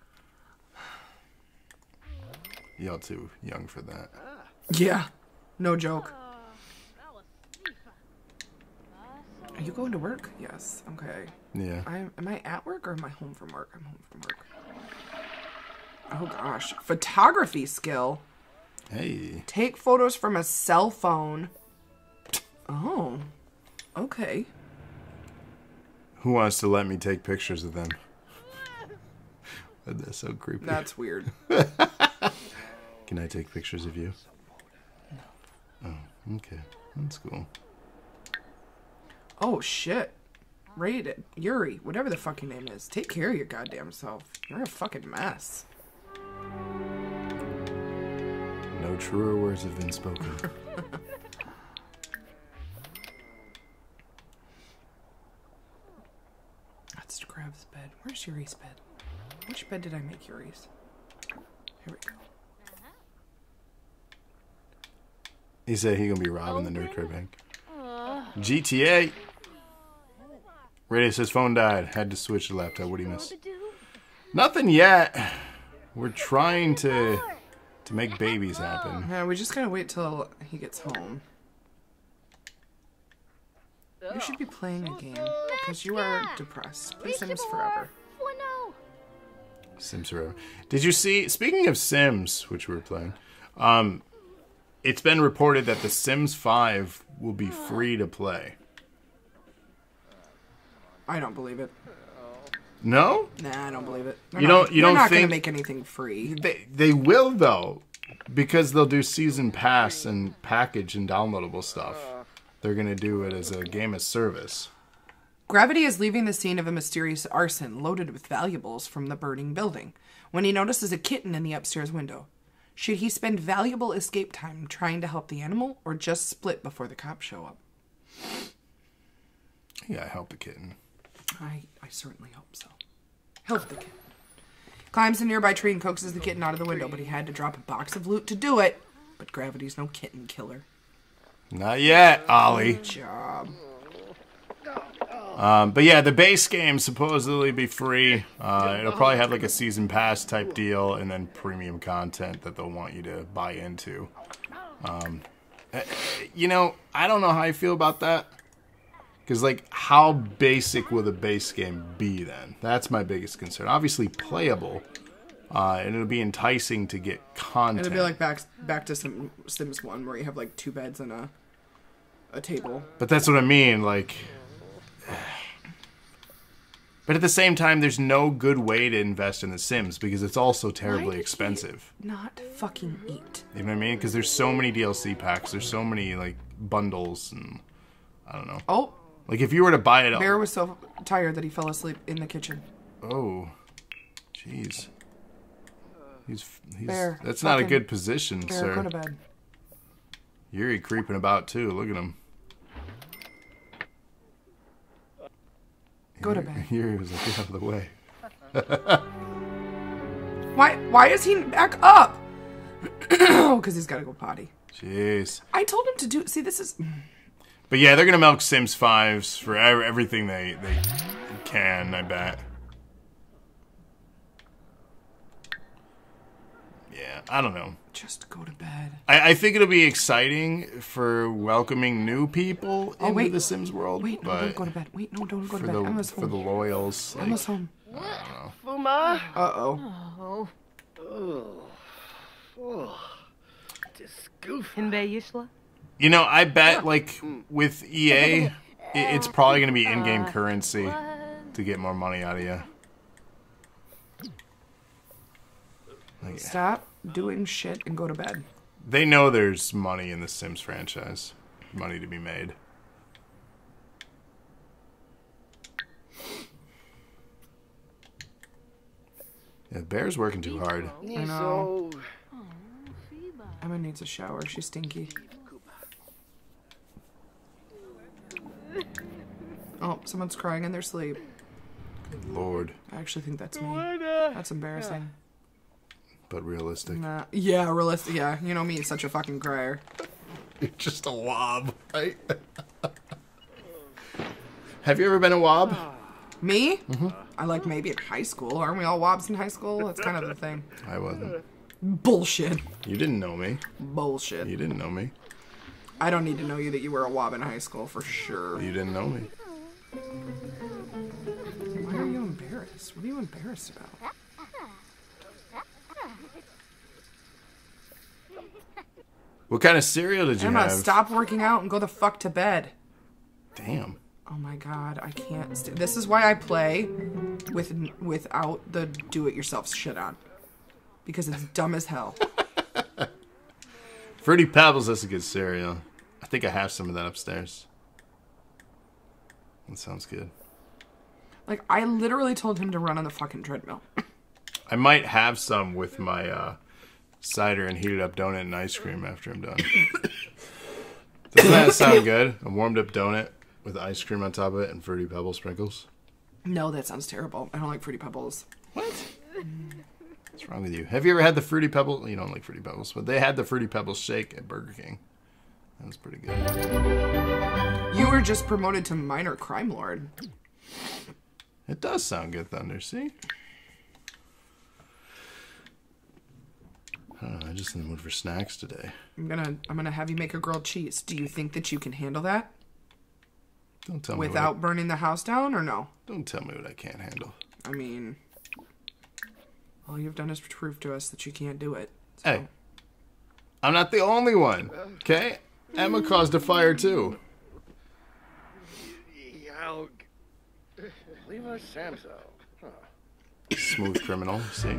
Y'all too young for that. Yeah. No joke. Are you going to work? Yes. Okay. Yeah. I am I at work or am I home from work? I'm home from work. Oh gosh. Photography skill. Hey. Take photos from a cell phone. Oh. Okay. Who wants to let me take pictures of them? That's so creepy. That's weird. Can I take pictures of you? No. Oh, okay. That's cool. Oh shit. Rated. Yuri, whatever the fuck your name is. Take care of your goddamn self. You're a fucking mess. No truer words have been spoken. Let's grab this bed. Where's Yuri's bed? Which bed did I make Yuri's? Here we go. He said he gonna be robbing the Nerd Card Bank. G T A. Radio says phone died. Had to switch the laptop. What do you miss? Nothing yet. We're trying to to make babies happen. Yeah, we just gotta wait till he gets home. You should be playing a game because you are depressed. Play Sims forever. Sims forever. Did you see? Speaking of Sims, which we were playing, um, it's been reported that The Sims five will be free to play. I don't believe it. No? Nah, I don't believe it. They're You not, don't- you they're don't not think- gonna make anything free. They they will though, because they'll do season pass and package and downloadable stuff. They're gonna do it as a game as service. Gravity is leaving the scene of a mysterious arson loaded with valuables from the burning building when he notices a kitten in the upstairs window. Should he spend valuable escape time trying to help the animal or just split before the cops show up? Yeah, help the kitten. I, I certainly hope so. Help the kitten. Climbs a nearby tree and coaxes the kitten out of the window, but he had to drop a box of loot to do it. But Gravity's no kitten killer. Not yet, Ollie. Job. Um, but yeah, the base game supposedly be free. Uh, it'll probably have like a season pass type deal and then premium content that they'll want you to buy into. Um, uh, you know, I don't know how I feel about that. Because, like, how basic will the base game be then? That's my biggest concern. Obviously playable, uh, and it'll be enticing to get content. It'll be like back back to Sim, Sims one where you have like two beds and a a table. But that's what I mean, like... But at the same time, there's no good way to invest in The Sims because it's also terribly Why did expensive. he not fucking eat. You know what I mean? Because there's so many D L C packs, there's so many, like, bundles, and... I don't know. Oh, Like, if you were to buy it... Bear was so tired that he fell asleep in the kitchen. Oh. Jeez. He's... he's Bear, that's not a fucking- good position, Bear, sir. go to bed. Yuri creeping about too. Look at him. Go to bed. Yuri was like, get out of the way. Why? Why is he back up? Oh, because he's got to go potty. Jeez. I told him to do. See, this is. But yeah, they're gonna milk Sims fives for ev- everything they they can. I bet. Yeah, I don't know. Just go to bed. I, I think it'll be exciting for welcoming new people Oh, into wait. the Sims world. Wait, no, but don't go to bed. Wait, no, don't go to for bed. the Emma's for home. the loyals, like, Emma's home. Fuma. Uh oh. Oh. Oh. Oh. This goof. Hinbe Yishla? you know, I bet like with E A, it, it's probably gonna be in-game currency to get more money out of you. Like, Stop doing shit and go to bed. they know there's money in the Sims franchise, money to be made. Yeah, Bear's working too hard. I know. So. Emma needs a shower. She's stinky. Oh, someone's crying in their sleep. Good Lord, I actually think that's me. That's embarrassing. but realistic. Nah. Yeah, realistic. Yeah, you know me, such a fucking crier. You're just a wob, right? Have you ever been a wob? Me? Mm-hmm. I like maybe in high school. Aren't we all wobs in high school? That's kind of the thing. I wasn't. Bullshit. You didn't know me. Bullshit. You didn't know me. I don't need to know you that you were a wob in high school for sure. You didn't know me. Why are you embarrassed? What are you embarrassed about? What kind of cereal did you Emma, have? stop working out and go the fuck to bed. Damn. Oh my god, I can't. St- this is why I play with without the do-it-yourself shit on, because it's dumb as hell. Fruity Pebbles, that's a good cereal. I think I have some of that upstairs. That sounds good. Like, I literally told him to run on the fucking treadmill. I might have some with my uh, cider and heated up donut and ice cream after I'm done. Doesn't that sound good? A warmed up donut with ice cream on top of it and Fruity Pebble sprinkles. No, that sounds terrible. I don't like Fruity Pebbles. What? What's wrong with you? Have you ever had the Fruity Pebbles? You don't like Fruity Pebbles, but they had the Fruity Pebbles shake at Burger King. That was pretty good. You were just promoted to minor crime lord. It does sound good, Thunder. See? I don't know. I'm just in the mood for snacks today. I'm gonna, I'm gonna have you make a grilled cheese. Do you think that you can handle that Don't tell me without what burning the house down, or no? I, don't tell me what I can't handle. I mean, all you've done is prove to us that you can't do it. So. Hey, I'm not the only one. Okay, Emma caused a fire too. Yaug. Leave us Samso. Huh. Smooth criminal. See?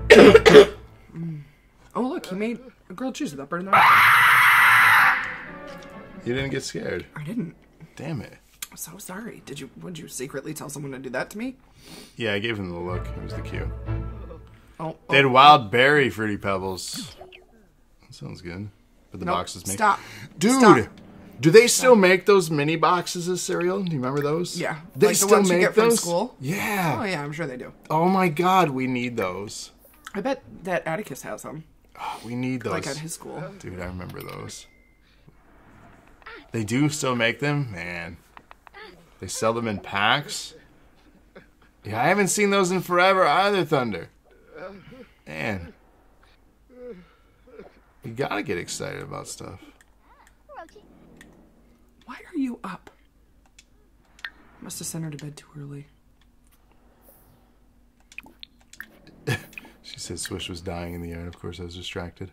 Oh look, he made a grilled cheese without burning the house. You didn't get scared. I didn't. Damn it. I'm so sorry. Did you? Would you secretly tell someone to do that to me? Yeah, I gave him the look. It was the cue. Oh, They had oh, wild berry Fruity Pebbles. That sounds good. But the nope, boxes make. Stop. Dude, Stop. do they still make those mini boxes of cereal? Do you remember those? Yeah, They like the still ones you make get from those? school? Yeah. Oh yeah, I'm sure they do. Oh my god, we need those. I bet that Atticus has them, Oh, we need those. like at his school. Dude, I remember those. They do still make them? Man. They sell them in packs? Yeah, I haven't seen those in forever either, Thunder. Man. You gotta get excited about stuff. Why are you up? Must have sent her to bed too early. She said Swish was dying in the yard. Of course, I was distracted.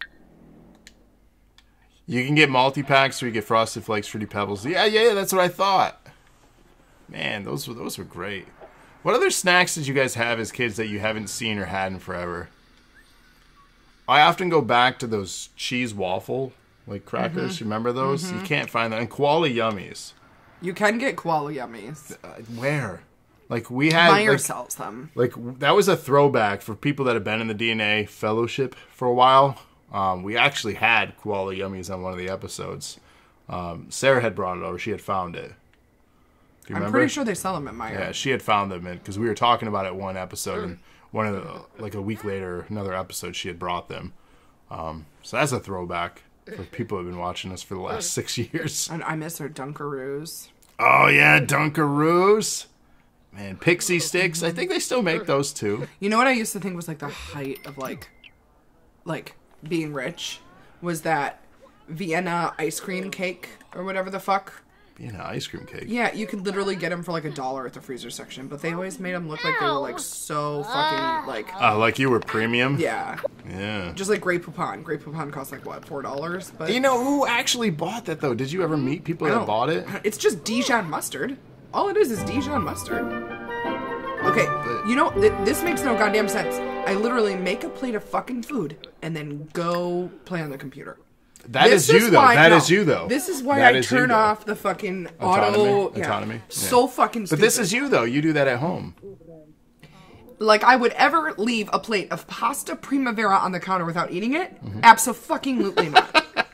You can get multi-packs where you get Frosted Flakes, Fruity Pebbles. Yeah, yeah, yeah, that's what I thought. Man, those were those were great. What other snacks did you guys have as kids that you haven't seen or had in forever? I often go back to those cheese waffle like crackers. Mm-hmm. You remember those? Mm-hmm. You can't find them. And Koala Yummies. You can get koala yummies. Uh, where? Like we had. Meyer like, sells them. Like, that was a throwback for people that have been in the D N A fellowship for a while. Um, we actually had Koala Yummies on one of the episodes. Um, Sarah had brought it over. She had found it. Do you I'm remember? pretty sure they sell them at Meijer. Yeah, she had found them because we were talking about it one episode, and one of the, like a week later, another episode, she had brought them. Um, so that's a throwback for people who have been watching us for the last six years. And I miss her Dunkaroos. Oh yeah, Dunkaroos, man, Pixie Sticks. I think they still make those too. You know what I used to think was like the height of like, like being rich, was that Vienna ice cream cake or whatever the fuck. Vienna ice cream cake. Yeah, you could literally get them for like a dollar at the freezer section, but they always made them look like they were like so fucking like. Uh, like you were premium. Yeah. Yeah. Just like Grey Poupon. Grey Poupon costs like what, four dollars? But You know who actually bought that though? Did you ever meet people I that don't- bought it? It's just Dijon mustard. All it is is Dijon mustard. Okay, you know, th- this makes no goddamn sense. I literally make a plate of fucking food and then go play on the computer. That This is you though. why- That is no, you though. This is why That I is you, turn though. off the fucking Autonomy? auto. Yeah, Autonomy? Yeah. So fucking But stupid. this is you though. You do that at home. Like I would ever leave a plate of pasta primavera on the counter without eating it? Mm-hmm. Abso-fucking-lutely not.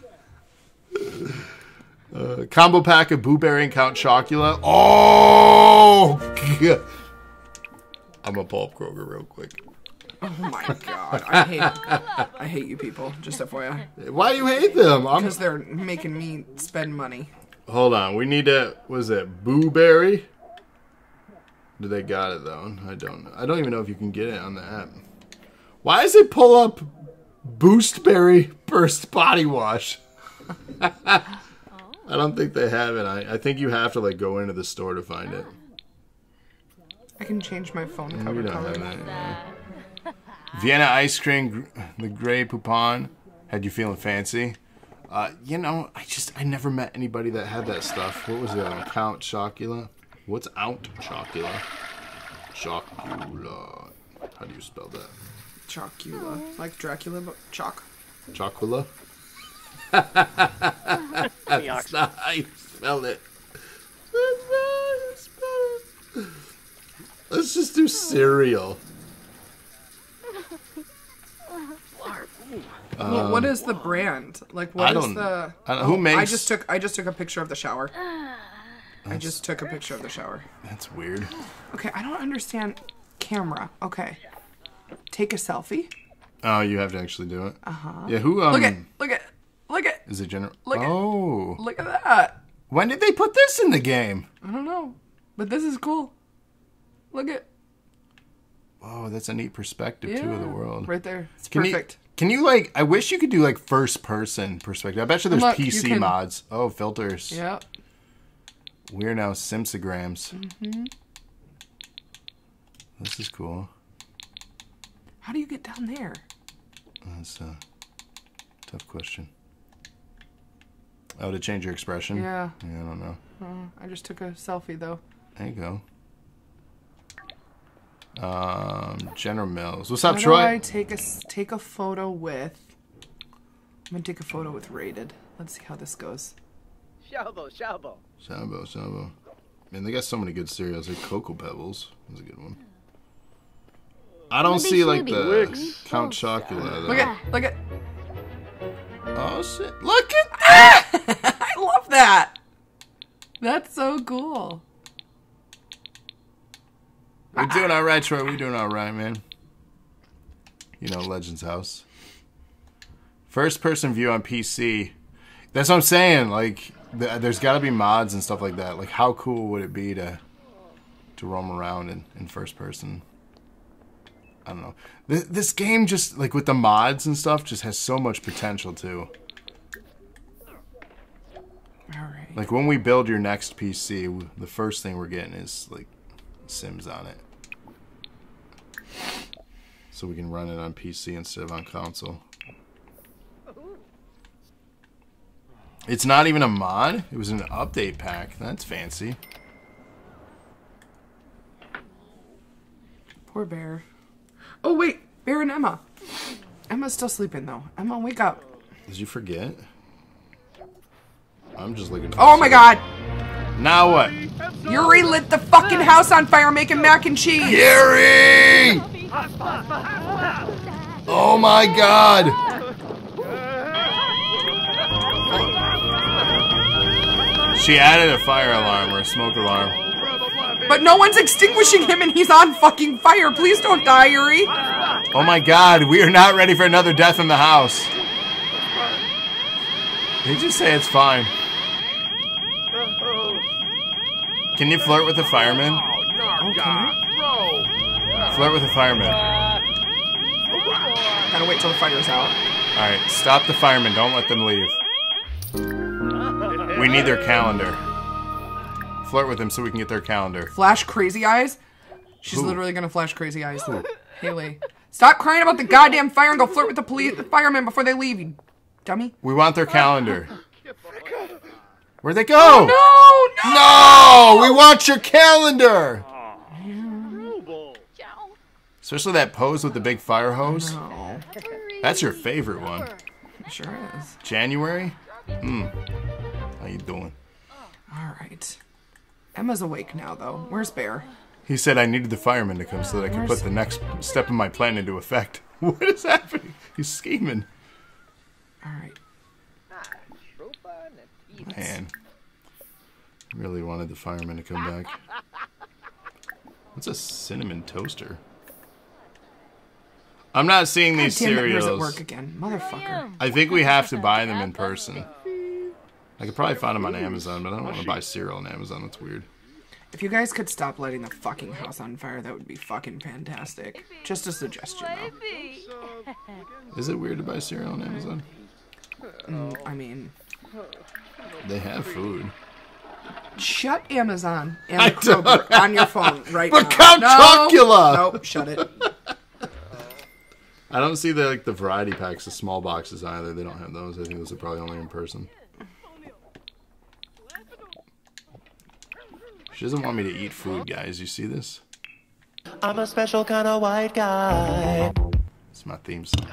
Uh, combo pack of Boo Berry and Count Chocula. Oh! God. I'm gonna pull up Kroger real quick. Oh my god, I hate, I hate you people. Just F Y I, Why do you hate them? I'm. because they're making me spend money. Hold on. We need to. What is it? Boo Berry? Do they got it though? I don't know. I don't even know if you can get it on the app. Why does it pull up Boost Berry Burst Body Wash? I don't think they have it. I, I think you have to like go into the store to find it. I can change my phone We cover don't color. have that. yeah. Vienna ice cream, gr- the Grey Poupon. Had you feeling fancy? Uh, you know, I just I never met anybody that had that stuff. What was it? Count Chocula. What's out Chocula? Chocula. How do you spell that? Chocula, like Dracula, but chalk. Chocula. That's not how you spell it. That's not how you spell it. Let's just do cereal. Well, what is the brand? Like, what I is don't- the? I don't- who I makes- just took. I just took a picture of the shower. I just took a picture of the shower. That's weird. Okay, I don't understand camera. Okay, take a selfie. Oh, you have to actually do it. Uh huh. Yeah. Who? Um, Look at, look at, look at, Is it general? Look at- Oh. look at that. When did they put this in the game? I don't know, but this is cool. Look at. Oh, that's a neat perspective Yeah, too of the world. right there. It's Can perfect. You, can you like? I wish you could do like first person perspective. I bet you there's Look, you P C can- mods. Oh, filters. Yeah. We're now Simsagrams. Mm-hmm. This is cool. How do you get down there? That's a tough question. Oh, to change your expression? Yeah. Yeah, I don't know. Uh, I just took a selfie though. There you go. Um, General Mills. What's up, How Troy? do I take a s- take a photo with? I'm gonna take a photo with Rated. Let's see how this goes. Shabo, shabo. Sabo, Sabo. Man, they got so many good cereals. Like Cocoa Pebbles. That's a good one. I don't Slooby, see like Slooby. the Wicks. Count Chocula though. Look at, look at. Oh shit! Look at that! I love that. That's so cool. We're doing all right, Troy. We're doing all right, man. You know, Legends House. First person view on P C. That's what I'm saying. Like, th- there's got to be mods and stuff like that. Like, how cool would it be to to roam around in, in first person? I don't know. This, this game just, like, with the mods and stuff, just has so much potential, too. All right. Like, when we build your next P C, w- the first thing we're getting is, like, Sims on it. So we can run it on P C instead of on console. It's not even a mod. It was an update pack. That's fancy. Poor Bear. Oh wait, Bear and Emma. Emma's still sleeping though. Emma, wake up. Did you forget? I'm just looking for Oh my God! Now what? Yuri lit the fucking house on fire making mac and cheese. Gary! Oh my god! She added a fire alarm or a smoke alarm. But no one's extinguishing him and he's on fucking fire. Please don't die, Yuri. Oh my god, we are not ready for another death in the house. They just say it's fine. Can you flirt with the fireman? Oh, can you? Flirt with the fireman. Gotta wait till the fire's out. Alright, stop the firemen. Don't let them leave. We need their calendar. Flirt with them so we can get their calendar. Flash crazy eyes? She's Who? literally gonna flash crazy eyes. Haley. Stop crying about the goddamn fire and go flirt with the police, the firemen before they leave, you dummy. We want their calendar. Where'd they go? Oh, no, no! No! We want your calendar! Especially that pose with the big fire hose. No. That's your favorite one. It sure is. January? Hmm. How you doing? Alright. Emma's awake now, though. Where's Bear? He said I needed the fireman to come so that I could put the next step in my plan into effect. What is happening? He's scheming. Alright. Man. Really wanted the fireman to come back. What's a cinnamon toaster? I'm not seeing God these damn it, Bear's at cereals. work again. Motherfucker. I think we have to buy them in person. I could probably find them on Amazon, but I don't want to buy cereal on Amazon. That's weird. If you guys could stop lighting the fucking house on fire, that would be fucking fantastic. Just a suggestion, though. Is it weird to buy cereal on Amazon? Mm, I mean... They have food. Shut Amazon and I Kroger on your phone right For now. Count No. Chocula! Nope, shut it. I don't see the like the variety packs, the small boxes either. They don't have those. I think those are probably only in person. She doesn't want me to eat food, guys. You see this? I'm a special kind of white guy. It's my theme song.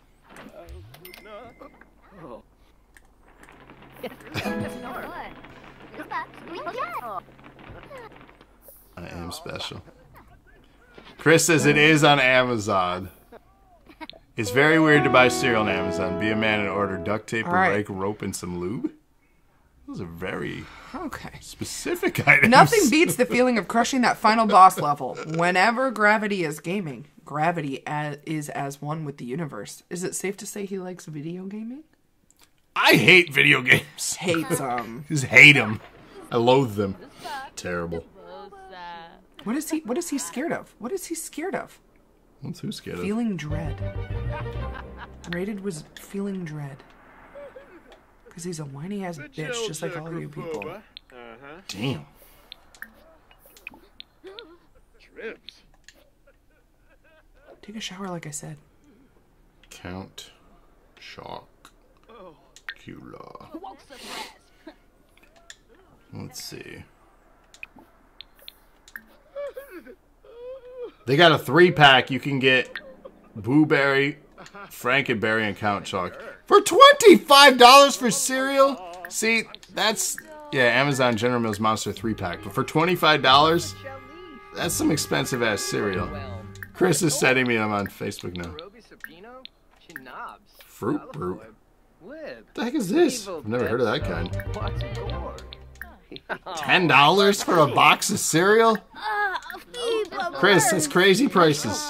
I am special. Chris says it is on Amazon. It's very weird to buy cereal on Amazon. Be a man and order duct tape, All a right. rake, rope, and some lube. Those are very Okay. specific items. Nothing beats the feeling of crushing that final boss level. Whenever Gravity is gaming, Gravity a- is as one with the universe. Is it safe to say he likes video gaming? I hate video games. Hates um. Just hate them. I loathe them. Terrible. What is he? What is he scared of? What is he scared of? What's who scared of? Feeling dread. Rated was feeling dread. Because he's a whiny ass bitch, just like all you people. Damn. Trips. Take a shower, like I said. Count Chocula. Let's see. They got a three pack. You can get Boo Berry, Frankenberry, and Count Choc for twenty-five dollars for cereal. See, that's yeah, Amazon General Mills Monster three pack. But for twenty-five dollars, that's some expensive ass cereal. Chris is sending me. I'm on Facebook now. Fruit Brute. What the heck is this? I've never heard of that kind. Ten dollars for a box of cereal? Chris, that's crazy prices.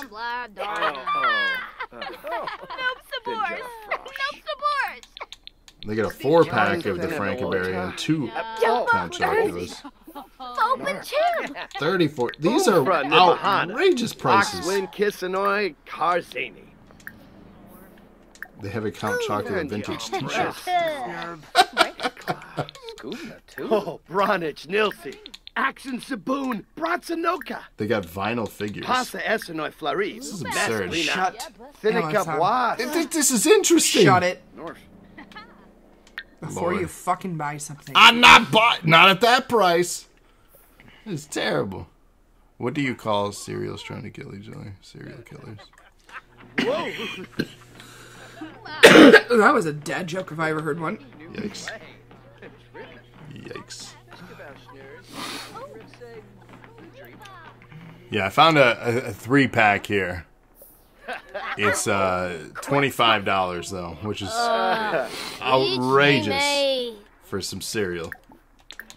They got a four pack of the Frankenberry and two Count Choculas. Thirty-four. These are outrageous prices. Oxlin, Kisanoy, Karzini. They have a Count Chocula vintage T-shirt. Oh, Bronich, Nilsi, Action Saboon, Bratsanoka, They got vinyl figures. Pasa Esanoy Flaris. This is absurd. Shut. Thinica Amazon. Bois. This, this is interesting. Shut it North. before Lord. you fucking buy something. I'm not buy. Not at that price. It's terrible. What do you call cereals trying to kill each other? Serial killers. That was a dad joke if I ever heard one. Yikes. Yikes. Yeah, I found a, a, a three pack here. It's uh twenty-five dollars though, which is outrageous for some cereal.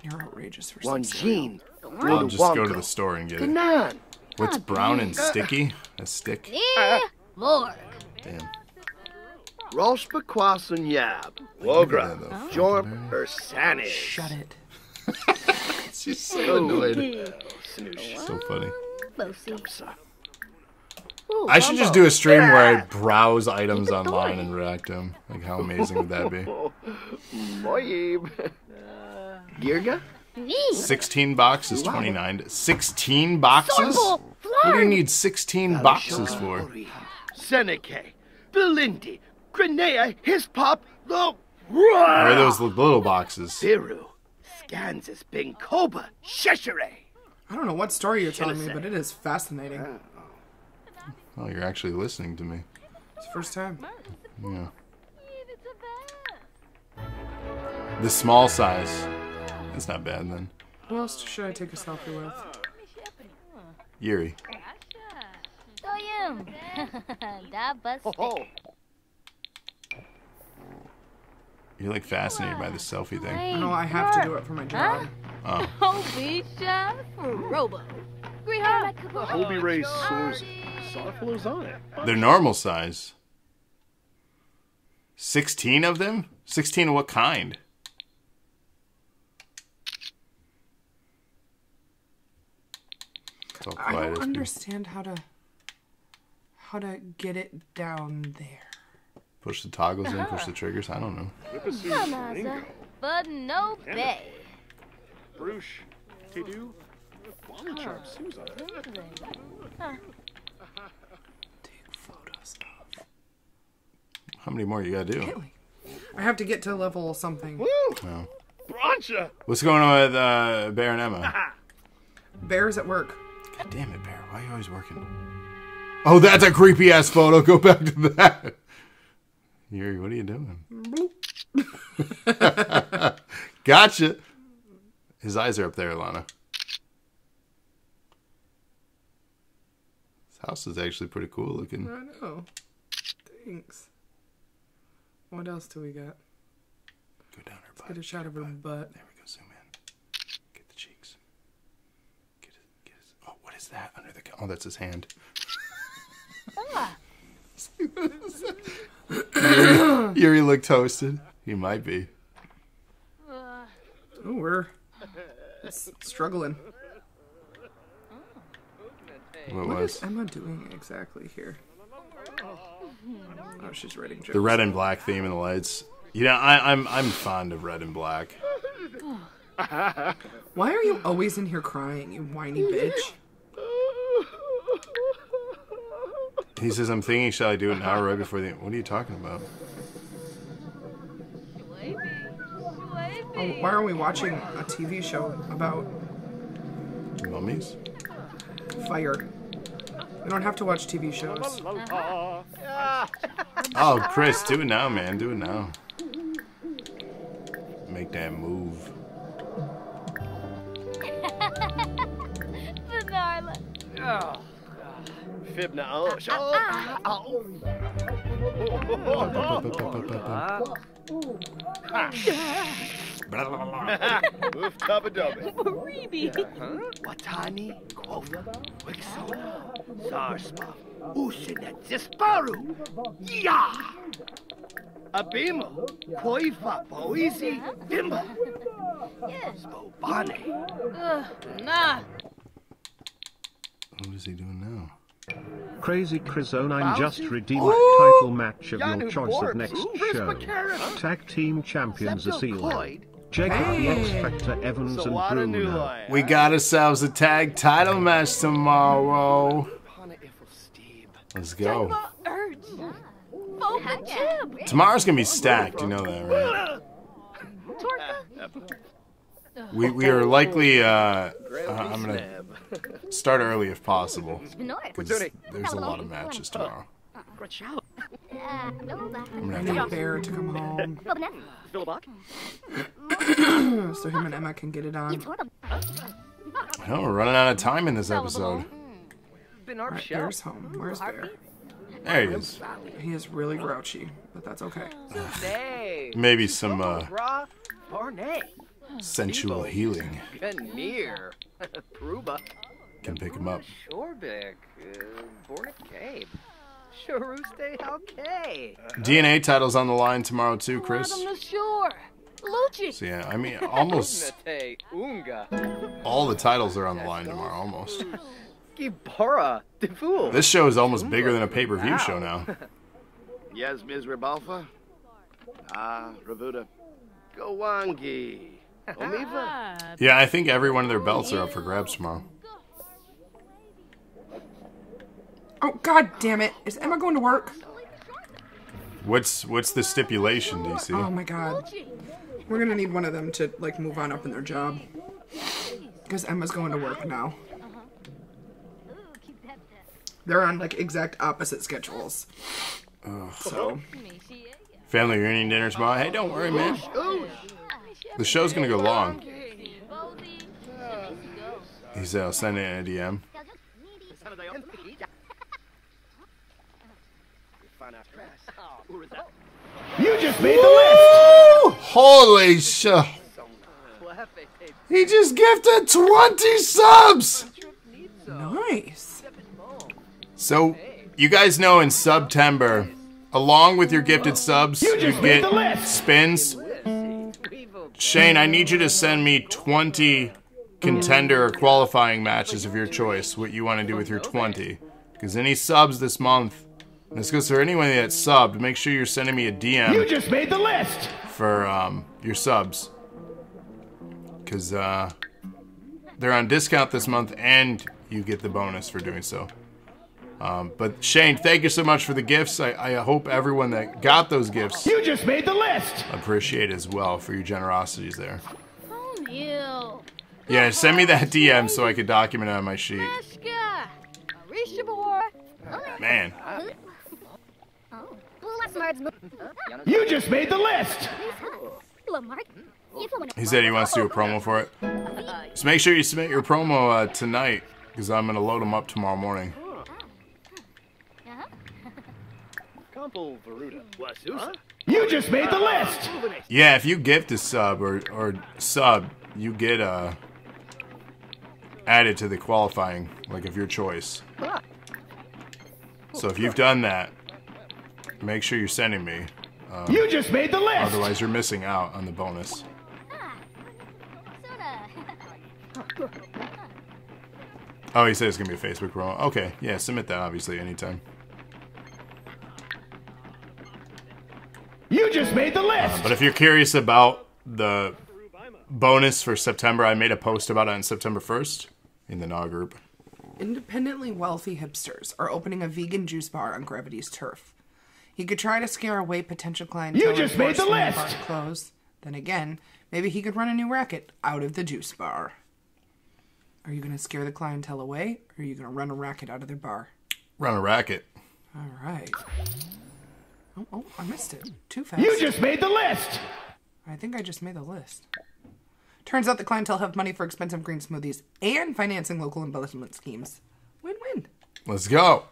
You're outrageous for some One cereal. Jean. I'll just go to the store and get it. Kanan. What's brown and sticky? A stick? Eh, Morg. Damn. Rosh Bakwasan Yab. Look at Wogra. that, though. Jorp Ursanis. Shut it. She's so annoyed. Snoosh. So funny. Bossy. I should just do a stream where I browse items online and react to them. Like, how amazing would that be? Moib. Girga? sixteen boxes, twenty-nine. sixteen boxes? What do you need sixteen boxes for? Seneca. Belindi. Grenea. Hispop. The Or are those the little boxes? Biru. Skansis. Binkoba. Sheshere. I don't know what story you're telling me, but it is fascinating. Oh, you're actually listening to me. It's the first time. Yeah. The small size. That's not bad then. Who else should I take a selfie with? Yuri. Doyum. Da bus. Oh. You're like fascinated by the selfie thing. No, I have to do it for my job. Oh. Oh, be shy for Robo. Griha. Hobie Ray Source. Softlows on it. They're normal size. sixteen of them? sixteen of what kind? It's all I quiet don't as people. understand how to how to get it down there. Push the toggles in, push the triggers. I don't know. Namaza. But no bay. Bruce. Tidu. Bomb Charm Susan. Take photos of. How many more you gotta do? Really? I have to get to level something. Woo! Oh. Brancha. What's going on with uh, Bear and Emma? Bear's at work. God damn it, Bear. Why are you always working? Oh, that's a creepy ass photo. Go back to that. Yuri, what are you doing? Gotcha. His eyes are up there, Alana. This house is actually pretty cool looking. I know. Thanks. What else do we got? Go down her butt. Get a shot of her butt. There we go. Zoom in. Get the cheeks. Get his, get his. Oh, what is that under the? Oh, that's his hand. Yuri, Yuri looked toasted. He might be. Oh, we're s- struggling. What What was? is Emma doing exactly here? Oh, she's writing jokes. The red and black theme in the lights. You know, I, I'm I'm fond of red and black. Why are you always in here crying, you whiny bitch? He says, "I'm thinking, shall I do it now or right before the?" What are you talking about? Oh, why are we watching a T V show about Mummies? fire? We don't have to watch T V shows. Oh, Chris, do it now, man. Do it now. Make that move. Banarla. Oh. Fibna. Oh. Oh. Oof, tubba dubba. Watani, Kova, Wixona, Zarspa, Usinet, Zisparu, Ya! Abimo, Poifa, Poisi, Bimba, Spobane. Ugh, nah. What is he doing now? Crazy Chryzonine just Bowsy. redeemed Ooh! title match of your Yanu choice of Borbs. next Ooh, show. Rispa Tag team champions are Septo sealed. Cloyd. Jacob Hey. the X Factor Evans and Sawada New Bruno. Line. We got ourselves a tag title match tomorrow. Hana Ifel Steve. Let's go. Urge. Foka Jib. Tomorrow's gonna be stacked. You know that, right? Torka. We we are likely. Uh, uh, I'm gonna start early if possible. 'Cause there's a lot of matches tomorrow. Great shout. I'm gonna I have need to, Bear to come home Philibok. so him and Emma can get it on. oh, we're running out of time in this episode. Bernard Alright, Shout. Bear's home. Where's Bear? There he is. He is really grouchy, but that's okay. Hey. Maybe some uh, Bra. Barney. sensual healing. Ganir. Pruba. Can pick him up. Shorbik. Bornik Cabe. Sharuste Halkay. D N A titles on the line tomorrow too, Chris. Madam the shore. Lucci. So yeah, I mean, almost Nate Unga. all the titles are on the line tomorrow, almost. Gibara. Defool. This show is almost bigger than a pay-per-view show now. Yes, Miz Ribalfa. Ah, Ravuda. Gowangi. Omiva. Yeah, I think every one of their belts are up for grabs tomorrow. Oh, god damn it. Is Emma going to work? What's what's the stipulation, D C? Oh my god. We're gonna need one of them to, like, move on up in their job. Because Emma's going to work now. They're on, like, exact opposite schedules. Ugh. So. Family reunion dinner tomorrow. Hey, don't worry, man. The show's gonna go long. He said I'll send it in a D M. You just made the list! Holy shit! He just gifted twenty subs! Nice. So, you guys know in September, along with your gifted subs, you, just made get the list. spins. Shane, I need you to send me twenty contender or qualifying matches of your choice, what you want to do with your twenty. Because any subs this month, and this goes for anyone that's subbed, make sure you're sending me a D M. You just made the list! For um, your subs. Because uh, they're on discount this month and you get the bonus for doing so. Um, but Shane, thank you so much for the gifts. I, I hope everyone that got those gifts You just made the list! appreciate as well for your generosities there. Oh, you. Yeah, send me that D M so I could document it on my sheet. Ashka. Arishabor. Man. Oh. Smarts. You just made the list! He said he wants to do a promo for it. So make sure you submit your promo uh, tonight, because I'm going to load them up tomorrow morning. Campo Veruda. Huh? You just made the list! Yeah, if you gift a sub or, or sub, you get uh, added to the qualifying, like of your choice. So if you've done that, make sure you're sending me. Um, You just made the list! Otherwise, you're missing out on the bonus. Oh, he said it's going to be a Facebook promo. Okay, yeah, submit that, obviously, anytime. You just made the list! Uh, but if you're curious about the bonus for September, I made a post about it on September first in the N A W group. Independently wealthy hipsters are opening a vegan juice bar on Gravity's turf. He could try to scare away potential clientele. You just and made force the them to list! bar close. Then again, maybe he could run a new racket out of the juice bar. Are you going to scare the clientele away, or are you going to run a racket out of their bar? Run a racket. All right. Oh, oh, I missed it. Too fast. You just made the list! I think I just made the list. Turns out the clientele have money for expensive green smoothies and financing local embellishment schemes. Win-win. Let's go.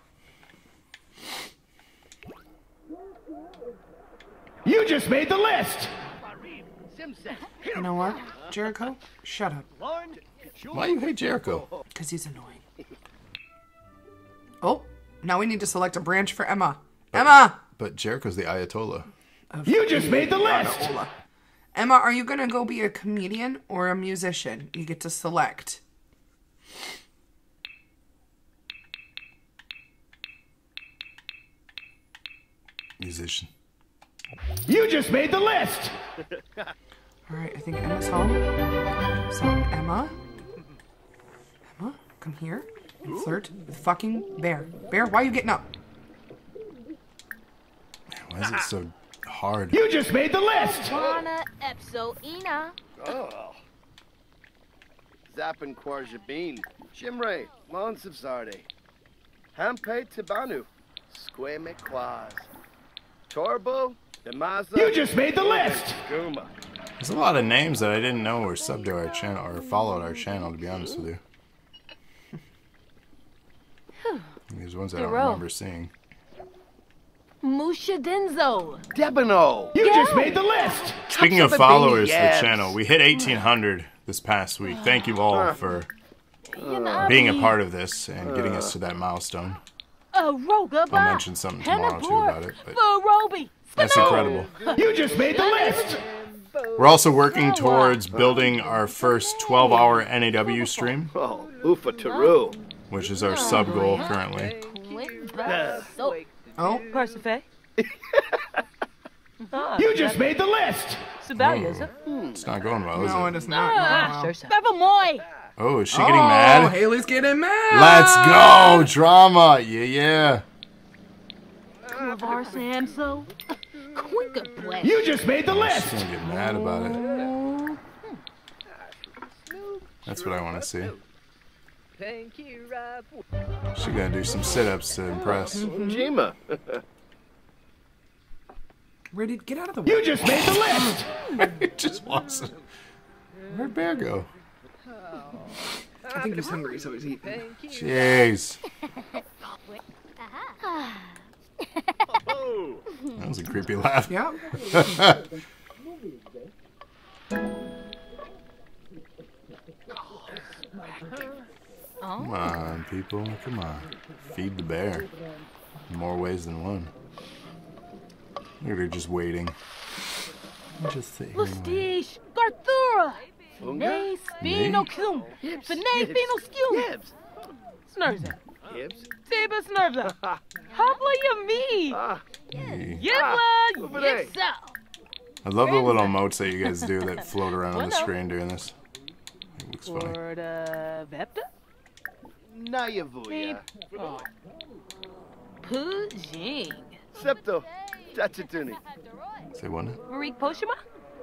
You just made the list! You know what, Jericho? Shut up. Why do you hate Jericho? Because he's annoying. Oh, now we need to select a branch for Emma. Emma! But Jericho's the Ayatollah. You just made the list! Ola. Emma, are you going to go be a comedian or a musician? You get to select. Musician. You just made the list! All right, I think Emma's home. So, Emma. Emma, come here and flirt with fucking Bear. Bear, why are you getting up? Man, why is it so hard? You just made the list! Wana Epso Ina. Oh. Zappin Quarjabin. Shimre. Lons of Zarde. Hampe Tibanu. Square McQuaz. Torbo. Demaza. You just made the list! Guma. There's a lot of names that I didn't know were subbed to our channel or followed our channel, to be honest with you. These ones I don't Hero. remember seeing. Musha Denzo. Debono. You just made the list! Speaking of Cups of the followers to the Yabs. channel, we hit eighteen hundred this past week. Thank you all for being a part of this and getting us to that milestone. Aroga I'll mention something tomorrow too about it, but that's incredible. You just made the list! We're also working towards building our first twelve hour N A W stream, Oh, Ufa Taru. which is our sub goal currently. Oh, Persephone. You just made the list! It's not going well, is no, it? it is not. Wow. Nevermind. Oh, is she Oh, getting mad? Haley's getting mad. Let's go! Drama! Yeah, yeah. Lavar Samso. Quicker blast. You just made the She's list! gonna get mad about it. That's what I want to see. She gotta do some sit-ups to impress. Jima. Ready to get out of the way. You just made the list! It just wants to. Where'd Bear go? I think he's hungry, so he's eating. Jeez. That was a creepy laugh. Yeah. Come on, people. Come on. Feed the bear. In more ways than one. Look at her just waiting. Just sitting here waiting. Lustish. Garthura. Unga? Nay Spino Cum. Finay Fino Skew. Yibs. Snurza. Yibs. Seba Snurza. Hopla Yami. Ah. Hey. Yibla. over there. Yipsa. I love the little emotes that you guys do that float around on the screen doing this. It looks funny. Florida Vepta? Nayavuya. Pujing. Septo. Tachatuni. Say what now? Marik Poshima?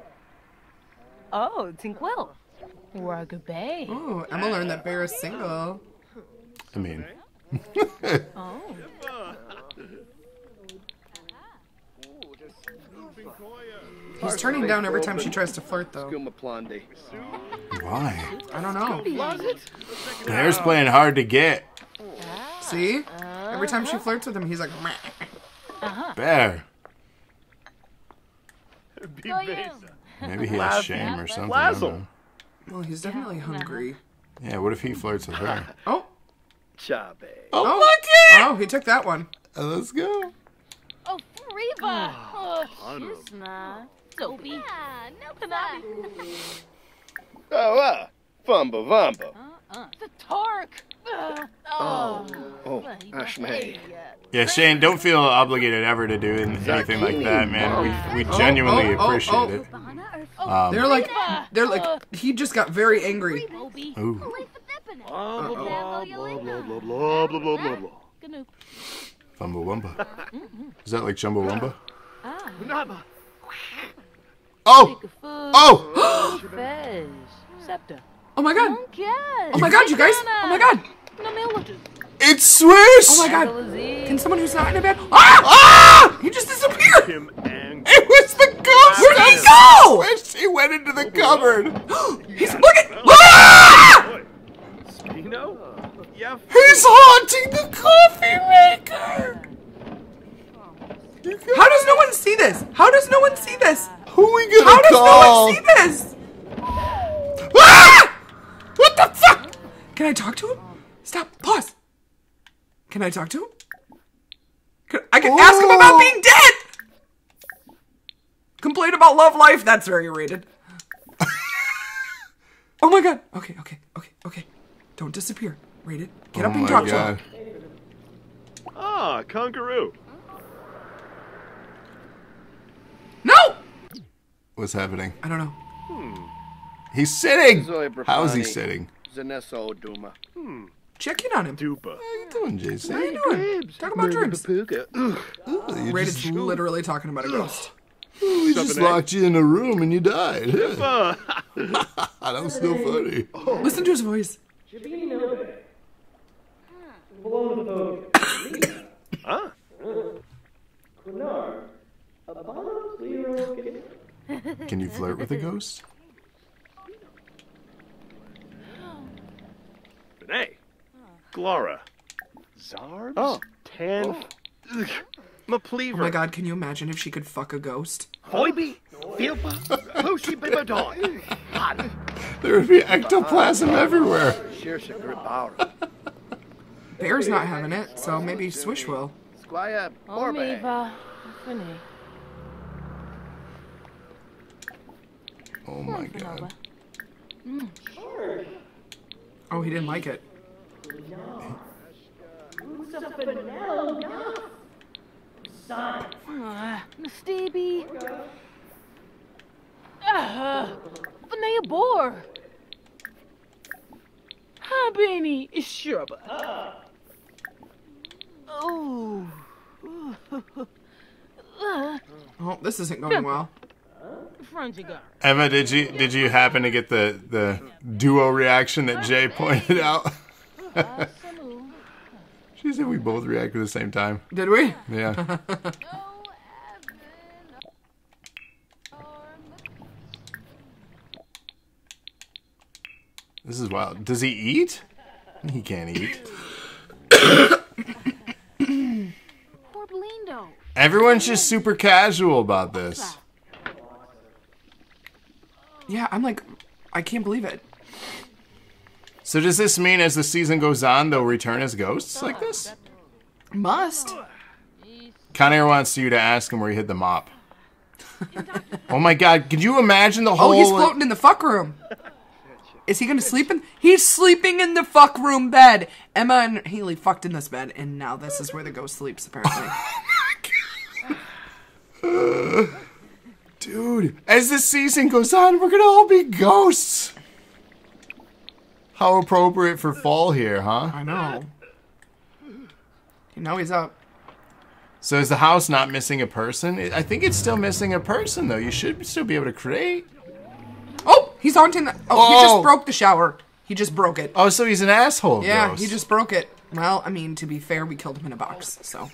Oh, Tinkwell. Warga Bay. Oh, Emma learned that Bear is single. I mean. Oh. He's turning down every time she tries to flirt, though. Skumaplandi. Why? I don't know. Bear's playing hard to get. See? Every time she flirts with him, he's like, meh. Bear. Goyim. Maybe he has shame or something. I don't know. Well, he's definitely hungry. Yeah, what if he flirts with her? Oh, Chabe. Oh, oh, look it! oh, he took that one. Uh, let's go. Oh, Riva. Oh, Shisna. Soapy. No, Panabi. Oh, ah. Fumba Vumba. The Tark. Uh, oh. Oh, Ashmay. Yeah, Shane, don't feel obligated ever to do anything like that, man. We we genuinely oh, oh, appreciate oh. it. Oh, Um, They're like, they're like, he just got very angry. Ooh. Blah, blah, blah, blah, blah, blah, blah, blah, blah. Fumba Wumba. Is that like Jumbo Wumba? Naba. Oh! Oh! Fez. Septa. Oh my god. Yes. Oh my god, you guys. Oh my god. It's Swiss! Oh my god. Can someone who's not in a bed? Ah! Ah! He just disappeared. It was the ghost! Where'd he of go? Swiss! He went into the cupboard. He's looking. Ah! Spino? Yeah. He's haunting the coffee maker! How does no one see this? How does no one see this? Who are we gonna How does call? no one see this? Ah! What the fuck? Can I talk to him? Stop. Pause. Can I talk to him? Can, I can ask him about being dead. Complain about love life. That's very rated. Oh my god. Okay, okay, okay, okay. Don't disappear. Rated. Get Oh up and my talk God. to him. Ah, Conqueroo. No! What's happening? I don't know. He's sitting! Zoe How is he Brafani. sitting? Zanesso Duma. Check in on him. Dupa. How you doing, Jason? How you doing? Talk about dreams. Puka. You Rated's just, literally talking about a ghost. we just locked you in a room and you died. Uh, That was so funny. Listen to his voice. huh? Can you flirt with a ghost? Benay. Glora. Zarbs? Oh. Tan. My Oh pleaver. my god, can you imagine if she could fuck a ghost? Hoiby, Filpa, Hoshi Bibadon. Hot. There would be ectoplasm everywhere. Shersha Gripara. Bear's not having it, so maybe Swish will. Squire Oh, Borbe. Miva. Funny. Oh my god. Oh, he didn't like it. Ah, Stevie. Ah, Vanilla Boar. Hi, Benny. It's Sherba. Oh. Ah, Oh, this isn't going well. Front you got. Emma, did you did you happen to get the the duo reaction that Jay pointed out? She said we both reacted at the same time. Did we? Yeah. This is wild. Does he eat? He can't eat. Poor Blindo. Everyone's just super casual about this. Yeah, I'm like, I can't believe it. So does this mean as the season goes on, they'll return as ghosts like this? Must. Conair wants you to ask him where he hid the mop. Oh my god, could you imagine the whole... Oh, he's floating in the fuck room. Is he gonna sleep in? He's sleeping in the fuck room bed. Emma and Haley fucked in this bed, and now this is where the ghost sleeps, apparently. Uh, dude, as the season goes on, we're gonna all be ghosts. How appropriate for fall here, huh? I know. You know he's up. So is the house not missing a person? I think it's still missing a person, though. You should still be able to create. Oh, he's haunting the... Oh, Oh. he just broke the shower. He just broke it. Oh, so he's an asshole Yeah, ghost. he just broke it. Well, I mean, to be fair, we killed him in a box, so...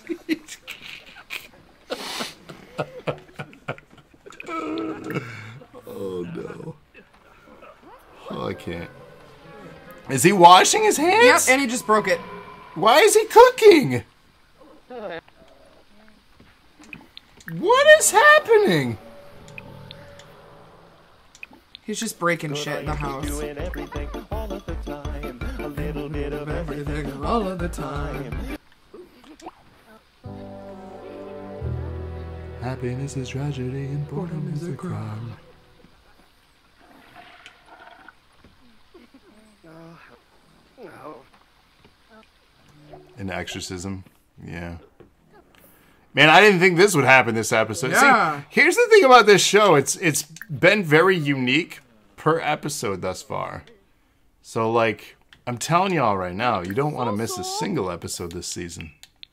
Oh, no. Oh, I can't. Is he washing his hands? Yep, and he just broke it. Why is he cooking? What is happening? He's just breaking shit in the house. Doing everything all of the time. A little bit of Everything all of the time. Happiness is tragedy and boredom is a crime. An exorcism, yeah. Man, I didn't think this would happen this episode. Yeah. See, here's the thing about this show. It's it's been very unique per episode thus far. So, like, I'm telling y'all right now, you don't want to miss a single episode this season.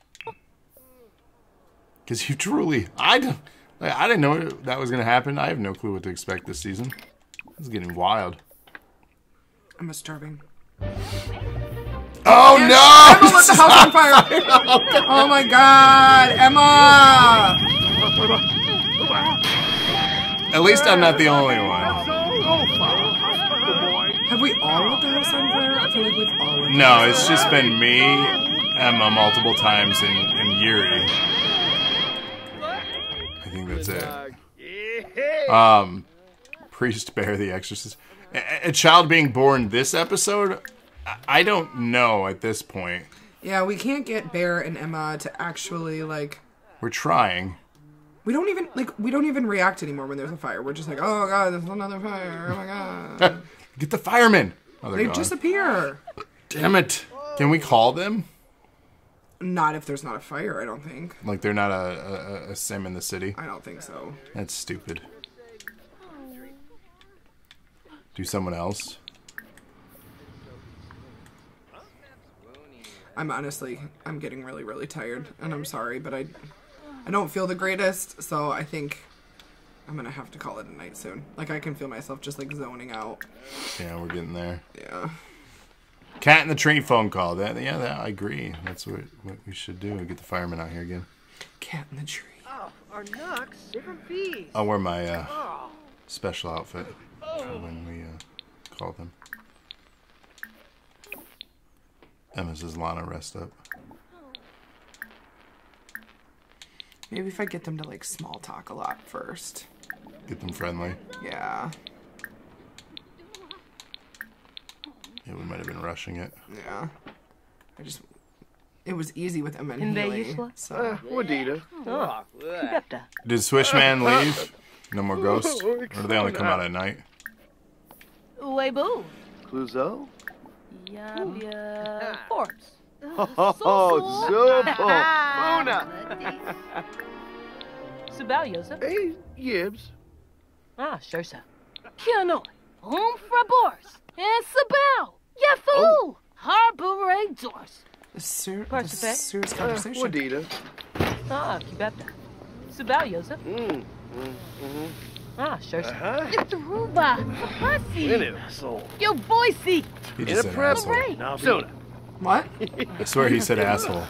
Because you truly... I, don't, like, I didn't know that was going to happen. I have no clue what to expect this season. This is getting wild. I'm a starving. Oh, Yes, no! Emma lit the house on fire! Oh my god, Emma! At least I'm not the only one. Have we all lit the house on fire? I feel like we've all lit the No, house it's on just fire. been me, Emma multiple times, and, and Yuri. I think that's it. Um, Priest Bear the Exorcist. A, a child being born this episode? I- I don't know at this point. Yeah, we can't get Bear and Emma to actually, like... We're trying. We don't even, like, we don't even react anymore when there's a fire. We're just like, oh god, there's another fire. Oh my god. Get the firemen! Oh, they're They gone. disappear. Damn it. Can we call them? Not if there's not a fire, I don't think. Like they're not a, a, a sim in the city? I don't think so. That's stupid. Do someone else? I'm honestly, I'm getting really, really tired, and I'm sorry, but I, I don't feel the greatest, so I think I'm gonna have to call it a night soon. Like, I can feel myself just, like, zoning out. Yeah, we're getting there. Yeah. Cat in the tree phone call. That yeah, that, I agree. That's what what we should do. Get the firemen out here again. Cat in the tree. Oh, our knocks, different fees. I'll wear my uh, Oh. special outfit for when we uh, call them. Emma says, Lana, rest up. Maybe if I get them to like small talk a lot first. Get them friendly. Yeah. Yeah, we might have been rushing it. Yeah. I just... It was easy with Emma and In Healy. Vegas, So. Uh, Wadita. Oh, Kibepta. Did Swishman leave? No more ghosts? Or do they only come out at night? Weibo. Cluzo? Yabia. Forbes. Oh, Zubo. Muna. Sabal Joseph. Hey, Yibs. Ah, sure, sir. Kiano. Home for Boris. And Sabal. Yafu. Harbor Doors. The ser- Parts the of it. serious Uh, conversation. Wadita. Ah, Kibepta. Sabal Joseph. Mm. Mm. Mm-hmm. Ah, sure, sir. Uh-huh. It's Ruba. Pussy. In it, asshole. Yo, Boise. He In just a said prep. asshole. Right. Now, Sona. What? I swear he said asshole.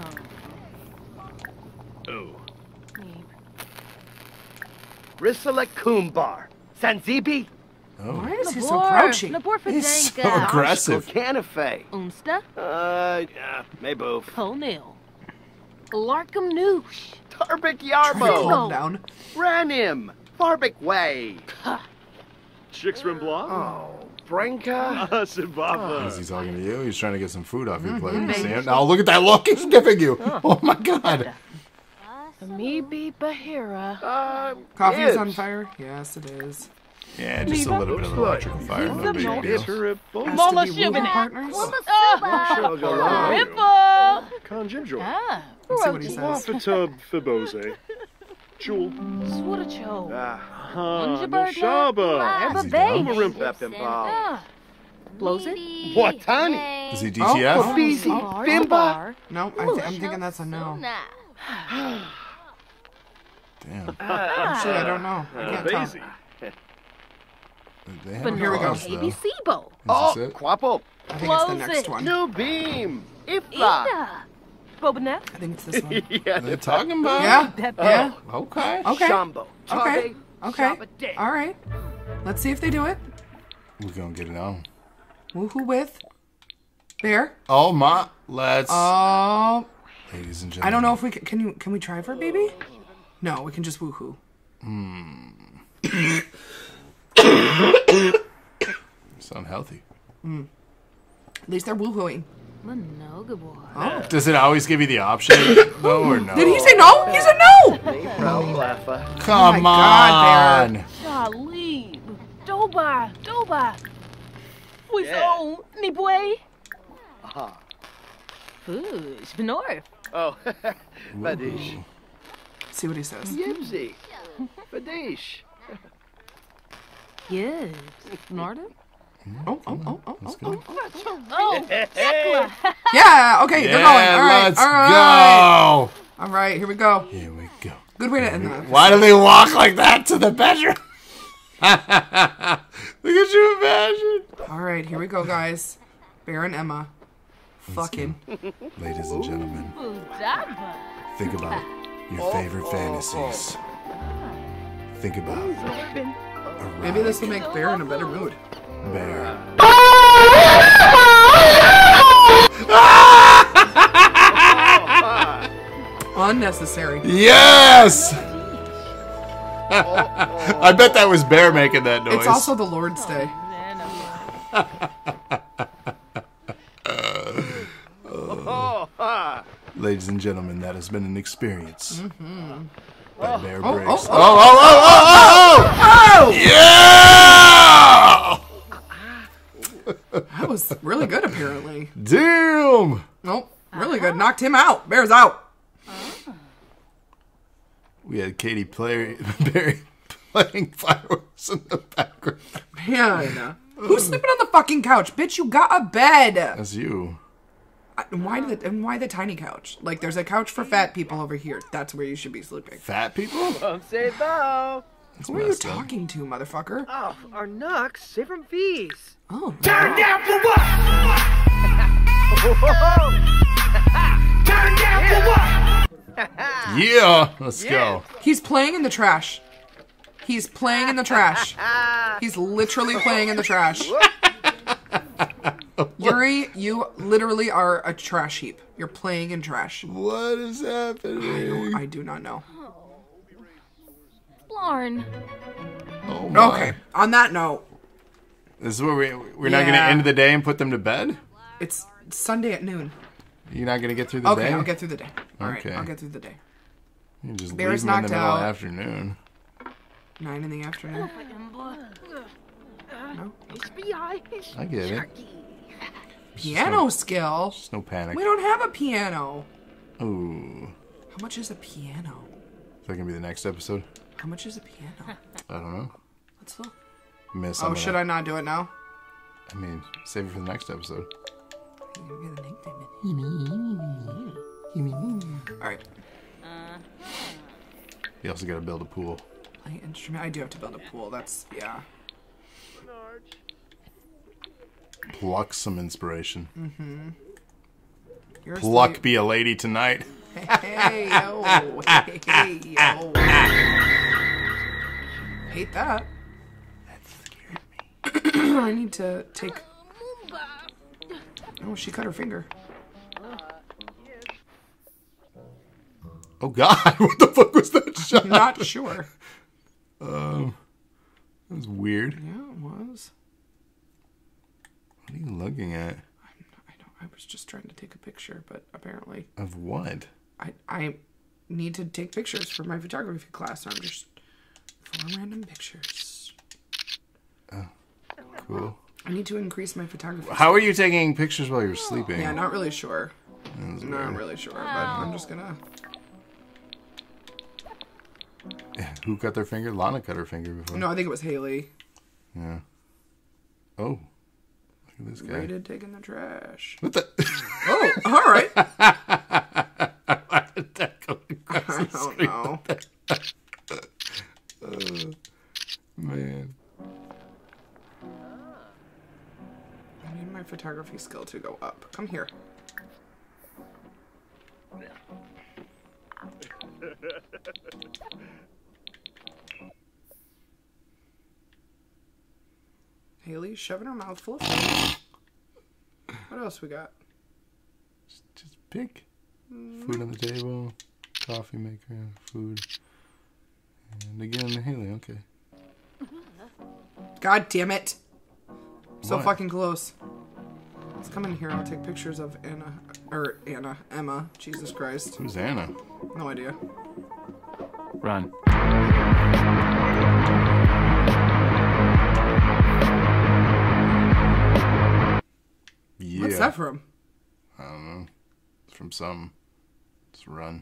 Oh. Risala Kumbar. Sanzibi. Oh. Why is he so crouchy? Labor for He's so Danka. aggressive. Canafe. Umsta. Uh, yeah, maybe both. Ponil. Larkham Noosh. Tarbik Calm Yarbo. down. Ranim. Farbik Way. Chicks from Block? Oh, Branka. Ah, Sibaba. Is he talking to you? He's trying to get some food off your plate. Mm-hmm. You see him? Now look at that look he's giving you. Oh my god. Amibi Bahira. Uh, Coffee is Yibs. on fire? Yes, it is. Yeah, just a little bit of an electrical fire. No big deal. Triple. Has Mola to be Ruby Shibboleth. partners? Sure, go on. Ripple. Conginjo. Ah. Let's see what he says. Wafatub Fibose. Jewel. Swootacho. Ah, Han. Unjabird. Shaba. Abba he Bay. dumb? Rimp Pepin Pal. Ah. Blows it. Watani. Is he Oh, D T F? oh. Busy. Bar. Bimba. Bar. No, I th- I'm thinking that's a no. Damn. Actually, I don't know. I can't tell. Basie. They have But Here we go. claws, Baby though. Sibo. Oh, Is this it? Quapo. I think it's the Close next it. one. New Beam. Ifla. Ida. Bobanet. I think it's this one. Yeah. They're talking about Yeah? Pep. Yeah? Okay. Okay. Shambo. Okay. Chabe. Okay. Shabba All right. Let's see if they do it. We're gonna get it on. Woohoo with Bear. Oh my, let's, Oh, ladies and gentlemen. I don't know if we can. Can you? Can we try for a baby? No, we can just woohoo. It's unhealthy. At least they're woohooing. Manoga boy. Oh. Does it always give you the option, though, or no? Did he say no? He said no. Proud Blaffa. Come Oh my God, on. Bear. Shalib. Doba. Doba. We Yeah. so me boy. Aha. Push. Benor. Oh, Badish. See what he says. Yibsy. Badish. Yes. Norton. Oh, oh, oh, oh, oh, oh. Oh. Tekla. Yeah. Okay, they're going. All Yeah, right. let's all right. go. All right. Here we go. Here we go. Good way to end that. Why do they walk like that to the bedroom? Look at you imagine. All right. Here we go, guys. Bear and Emma. Fucking. Ladies and gentlemen, Udaba. think about your favorite fantasies. Think about a Maybe this will make Bear in a better mood. bear. Unnecessary. Yes! I bet that was Bear making that noise. It's also the Lord's Day. Oh, ha. Ladies and gentlemen, that has been an experience. Mm-hmm. By Bear Oh, Briggs. oh, Oh, oh, oh, oh, oh, oh! Yeah! That was really good, apparently. Damn! Nope. Really good. Knocked him out. Bear's out. We had Katy play, Perry playing fireworks in the background. Man. Who's sleeping on the fucking couch? Bitch, you got a bed. That's you. And why the and why the tiny couch? Like, there's a couch for fat people over here. That's where you should be sleeping. Fat people? Don't say though. That's Who are you messed up. talking to, motherfucker? Oh, our knocks, save from fees. Oh. Turn down for what? Turn down for what? Yeah! Let's go. He's playing in the trash. He's playing in the trash. He's literally playing in the trash. Yuri, you literally are a trash heap. You're playing in trash. What is happening? I do not know. Blarn. Oh my. Okay, on that note. This is where we, we're not going to Yeah. end the day and put them to bed? It's Sunday at noon. You're not going to get through the Okay, day? I'll get through the day. All right, Okay. I'll get through the day. You just Bear's leave them in the knocked middle of out. the afternoon. Nine in the afternoon. No? I get it. Piano skill? Just no panic. We don't have a piano. Ooh. How much is a piano? Is that going to be the next episode? How much is a piano? I don't know. Let's look. Miss. Oh, should I not do it now? I mean, save it for the next episode. Alright. You also got to build a pool. Play instrument. I do have to build a pool. That's, yeah. Pluck some inspiration. Mm-hmm. You're Pluck, asleep. be a lady tonight. Hey, yo. Hey, hey, yo. Hate that. That scared me. I need to take... Oh, she cut her finger. Oh, God. What the fuck was that shot? I'm not sure. Um, that was weird. Yeah, it was. What are you looking at? I know. I was just trying to take a picture, but apparently... Of what? I, I need to take pictures for my photography class, so I'm just... Four random pictures. Oh, cool. I need to increase my photography. How are you taking pictures while you're sleeping? Yeah, not really sure. That was Not weird. really sure, but I'm just gonna... Who cut their finger? Lana cut her finger before. No, I think it was Haley. Yeah. Oh. Look at this guy. Rated taking the trash. What the? Oh, all right. Why did that go across I the don't screen? know. Oh, man. I need my photography skill to go up. Come here. Haley's shoving her mouth full of food. What else we got? Just, just pick. Food on the table. Coffee maker. Food. And again, Haley. Okay. God damn it. So What? fucking close. Let's come in here. I'll take pictures of Anna. Or Anna. Emma. Jesus Christ. Who's Anna? No idea. Run. Yeah. What's that from? I don't know. It's from some. It's Run.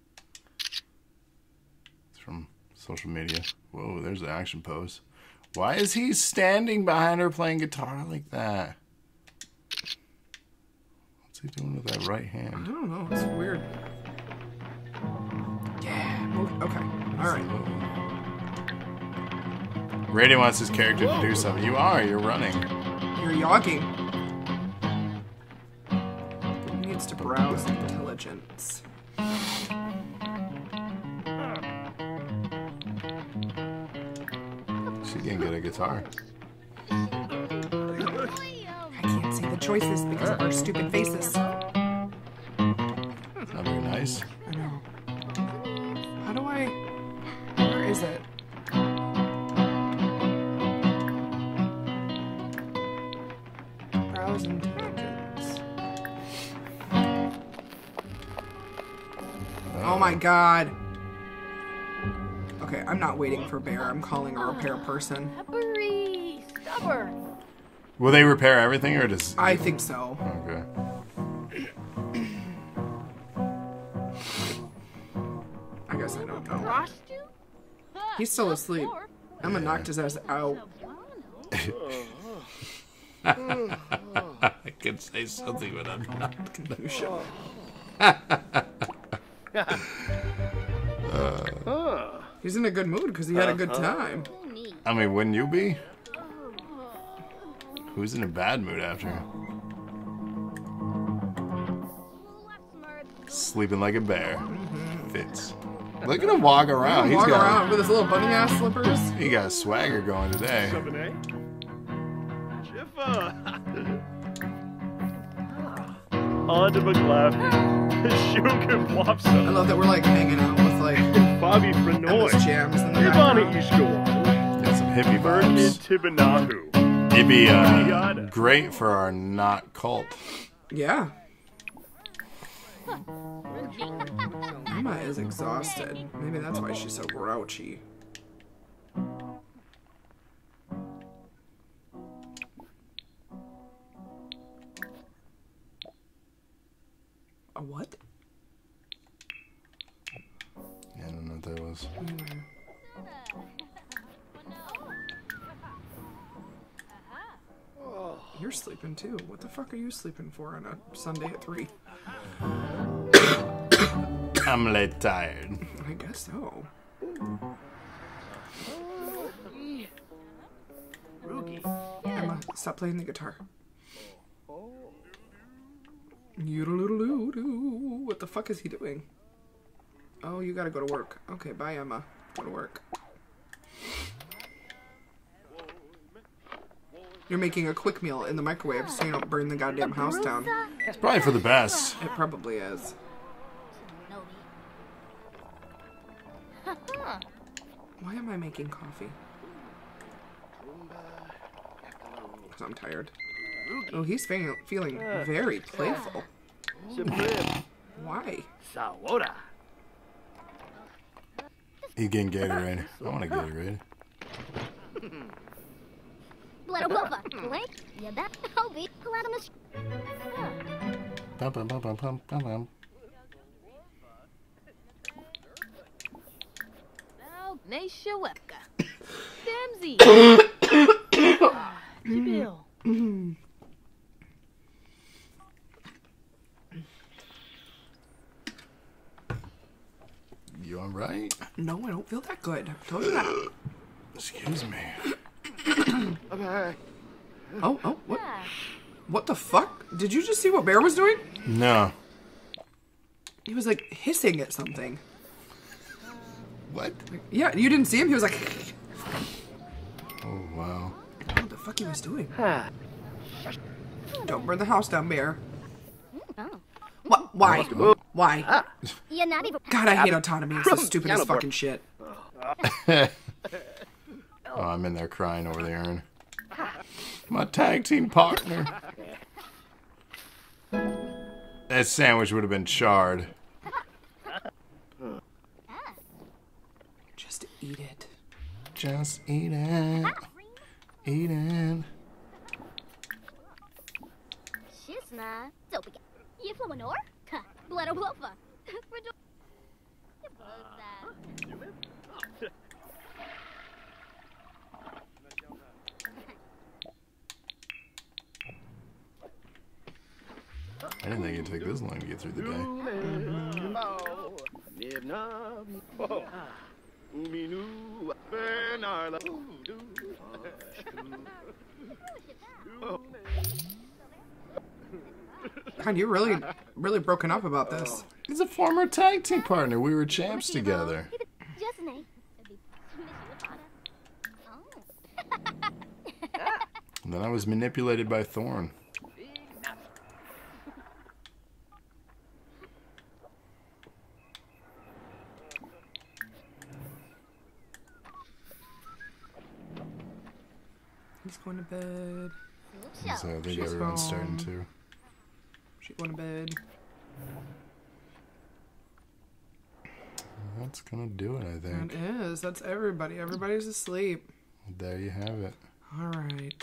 It's from social media. Whoa, there's the action pose. Why is he standing behind her playing guitar like that? What's he doing with that right I hand? don't know. It's weird. Yeah. Move. Okay. All right. Brady wants his character to do something. You are. You're running. You're yogging. Who needs to browse intelligence? She can get a guitar. I can't see the choices because of our stupid faces. Not very nice. I know. How do I... Where is it? Browse intelligence. Oh my god. Okay, I'm not waiting for Bear. I'm calling a repair person. Peppery. Stubborn. Will they repair everything or does... I think so. Okay. I guess I don't know. Lost you? He's still asleep. Emma knocked his ass out. I could say something, but I'm not You should. uh, He's in a good mood because he had a good time. I mean, wouldn't you be? Who's in a bad mood after? Sleeping like a bear. Mm-hmm. Fits. Look at him walk around. He's Walk got, around with his little bunny ass slippers. He got a swagger going today. seven A. Jiffa. Onto McLaughlin. Shuk and I Wapsa. love that we're like hanging out with like Bobby Emma's Frenoy. jams in the Ivana background. Ishkawa. Got some hippie Vernon vibes. Tibanahu. It'd be uh, great for our not cult. Yeah. Emma is exhausted. Maybe that's why she's so grouchy. A what? Yeah, I don't know what that was. You're sleeping too. What the fuck are you sleeping for on a Sunday at three? I'm late tired. I guess so. Emma, stop playing the guitar. Yoodle-doodle-doo. What the fuck is he doing? Oh, you gotta go to work. Okay, bye, Emma. Go to work. You're making a quick meal in the microwave so you don't burn the goddamn house down. It's probably for the best. It probably is. Why am I making coffee? Because I'm tired. Oh, he's feeling, feeling very playful. Why? Sawora. He's getting Gatorade. I want a Gatorade. Yeah, that I'll be glad I'm Bum, bum, bum, bum, bum, bum, bum. Naisha Webka. Damsy. Jibil. You alright? No, I don't feel that good. I told you that. Excuse me. Oh, oh, what? What the fuck? Did you just see what Bear was doing? No. He was like hissing at something. What? Yeah, you didn't see him? He was like, Oh, wow. what the fuck he was doing? Don't burn the house down, Bear. What? Why? Why? You're not even. God, I hate autonomy. It's the stupidest fucking shit. Oh, I'm in there crying over the urn. My tag team partner. That sandwich would have been charred. Just eat it. Just eat it. Eat it. She's not. Don't be. You flowing or? Blood or wolfa. I didn't think it'd take this long to get through the day. God, you're really, really broken up about this. He's a former tag team partner. We were champs together. And then I was manipulated by Thorn. He's going to bed. So I think She's everyone's starting home. to. She's going to bed. That's gonna do it, I think. That is. That's everybody. Everybody's asleep. There you have it. All right.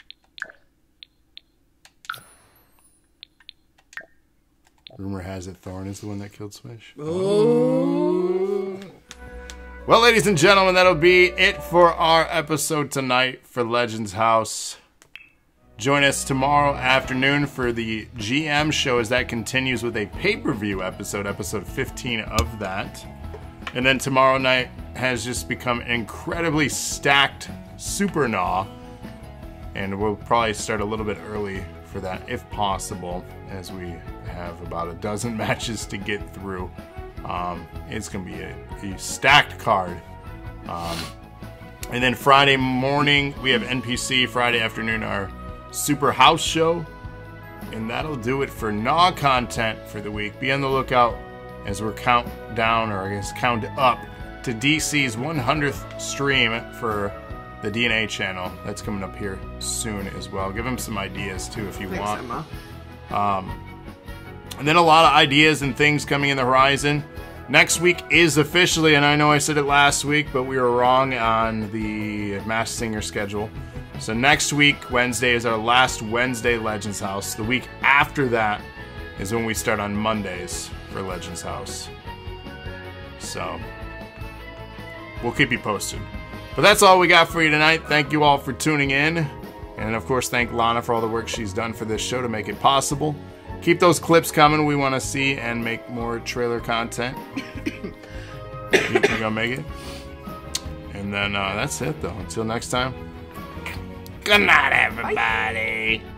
Rumor has it Thorn is the one that killed Swish. Oh. Well, ladies and gentlemen, that'll be it for our episode tonight for Legends House. Join us tomorrow afternoon for the G M show as that continues with a pay-per-view episode, episode fifteen of that. And then tomorrow night has just become an incredibly stacked Super Gnaw. And we'll probably start a little bit early for that, if possible, as we have about a dozen matches to get through. Um, it's going to be a, a stacked card. Um, and then Friday morning, we have N P C. Friday afternoon, our Super House show. And that'll do it for Gnaw content for the week. Be on the lookout as we're count down, or I guess count up, to D C's one hundredth stream for the D N A channel. That's coming up here soon as well. Give him some ideas too if you Thanks, want. Emma. Um, and then a lot of ideas and things coming in the horizon. Next week is officially, and I know I said it last week, but we were wrong on the Masked Singer schedule. So next week, Wednesday, is our last Wednesday Legends House. The week after that is when we start on Mondays for Legends House. So we'll keep you posted. But that's all we got for you tonight. Thank you all for tuning in. And of course, thank Lana for all the work she's done for this show to make it possible. Keep those clips coming. We want to see and make more trailer content. You can go make it. And then uh, that's it, though. Until next time. Good night, everybody. Bye.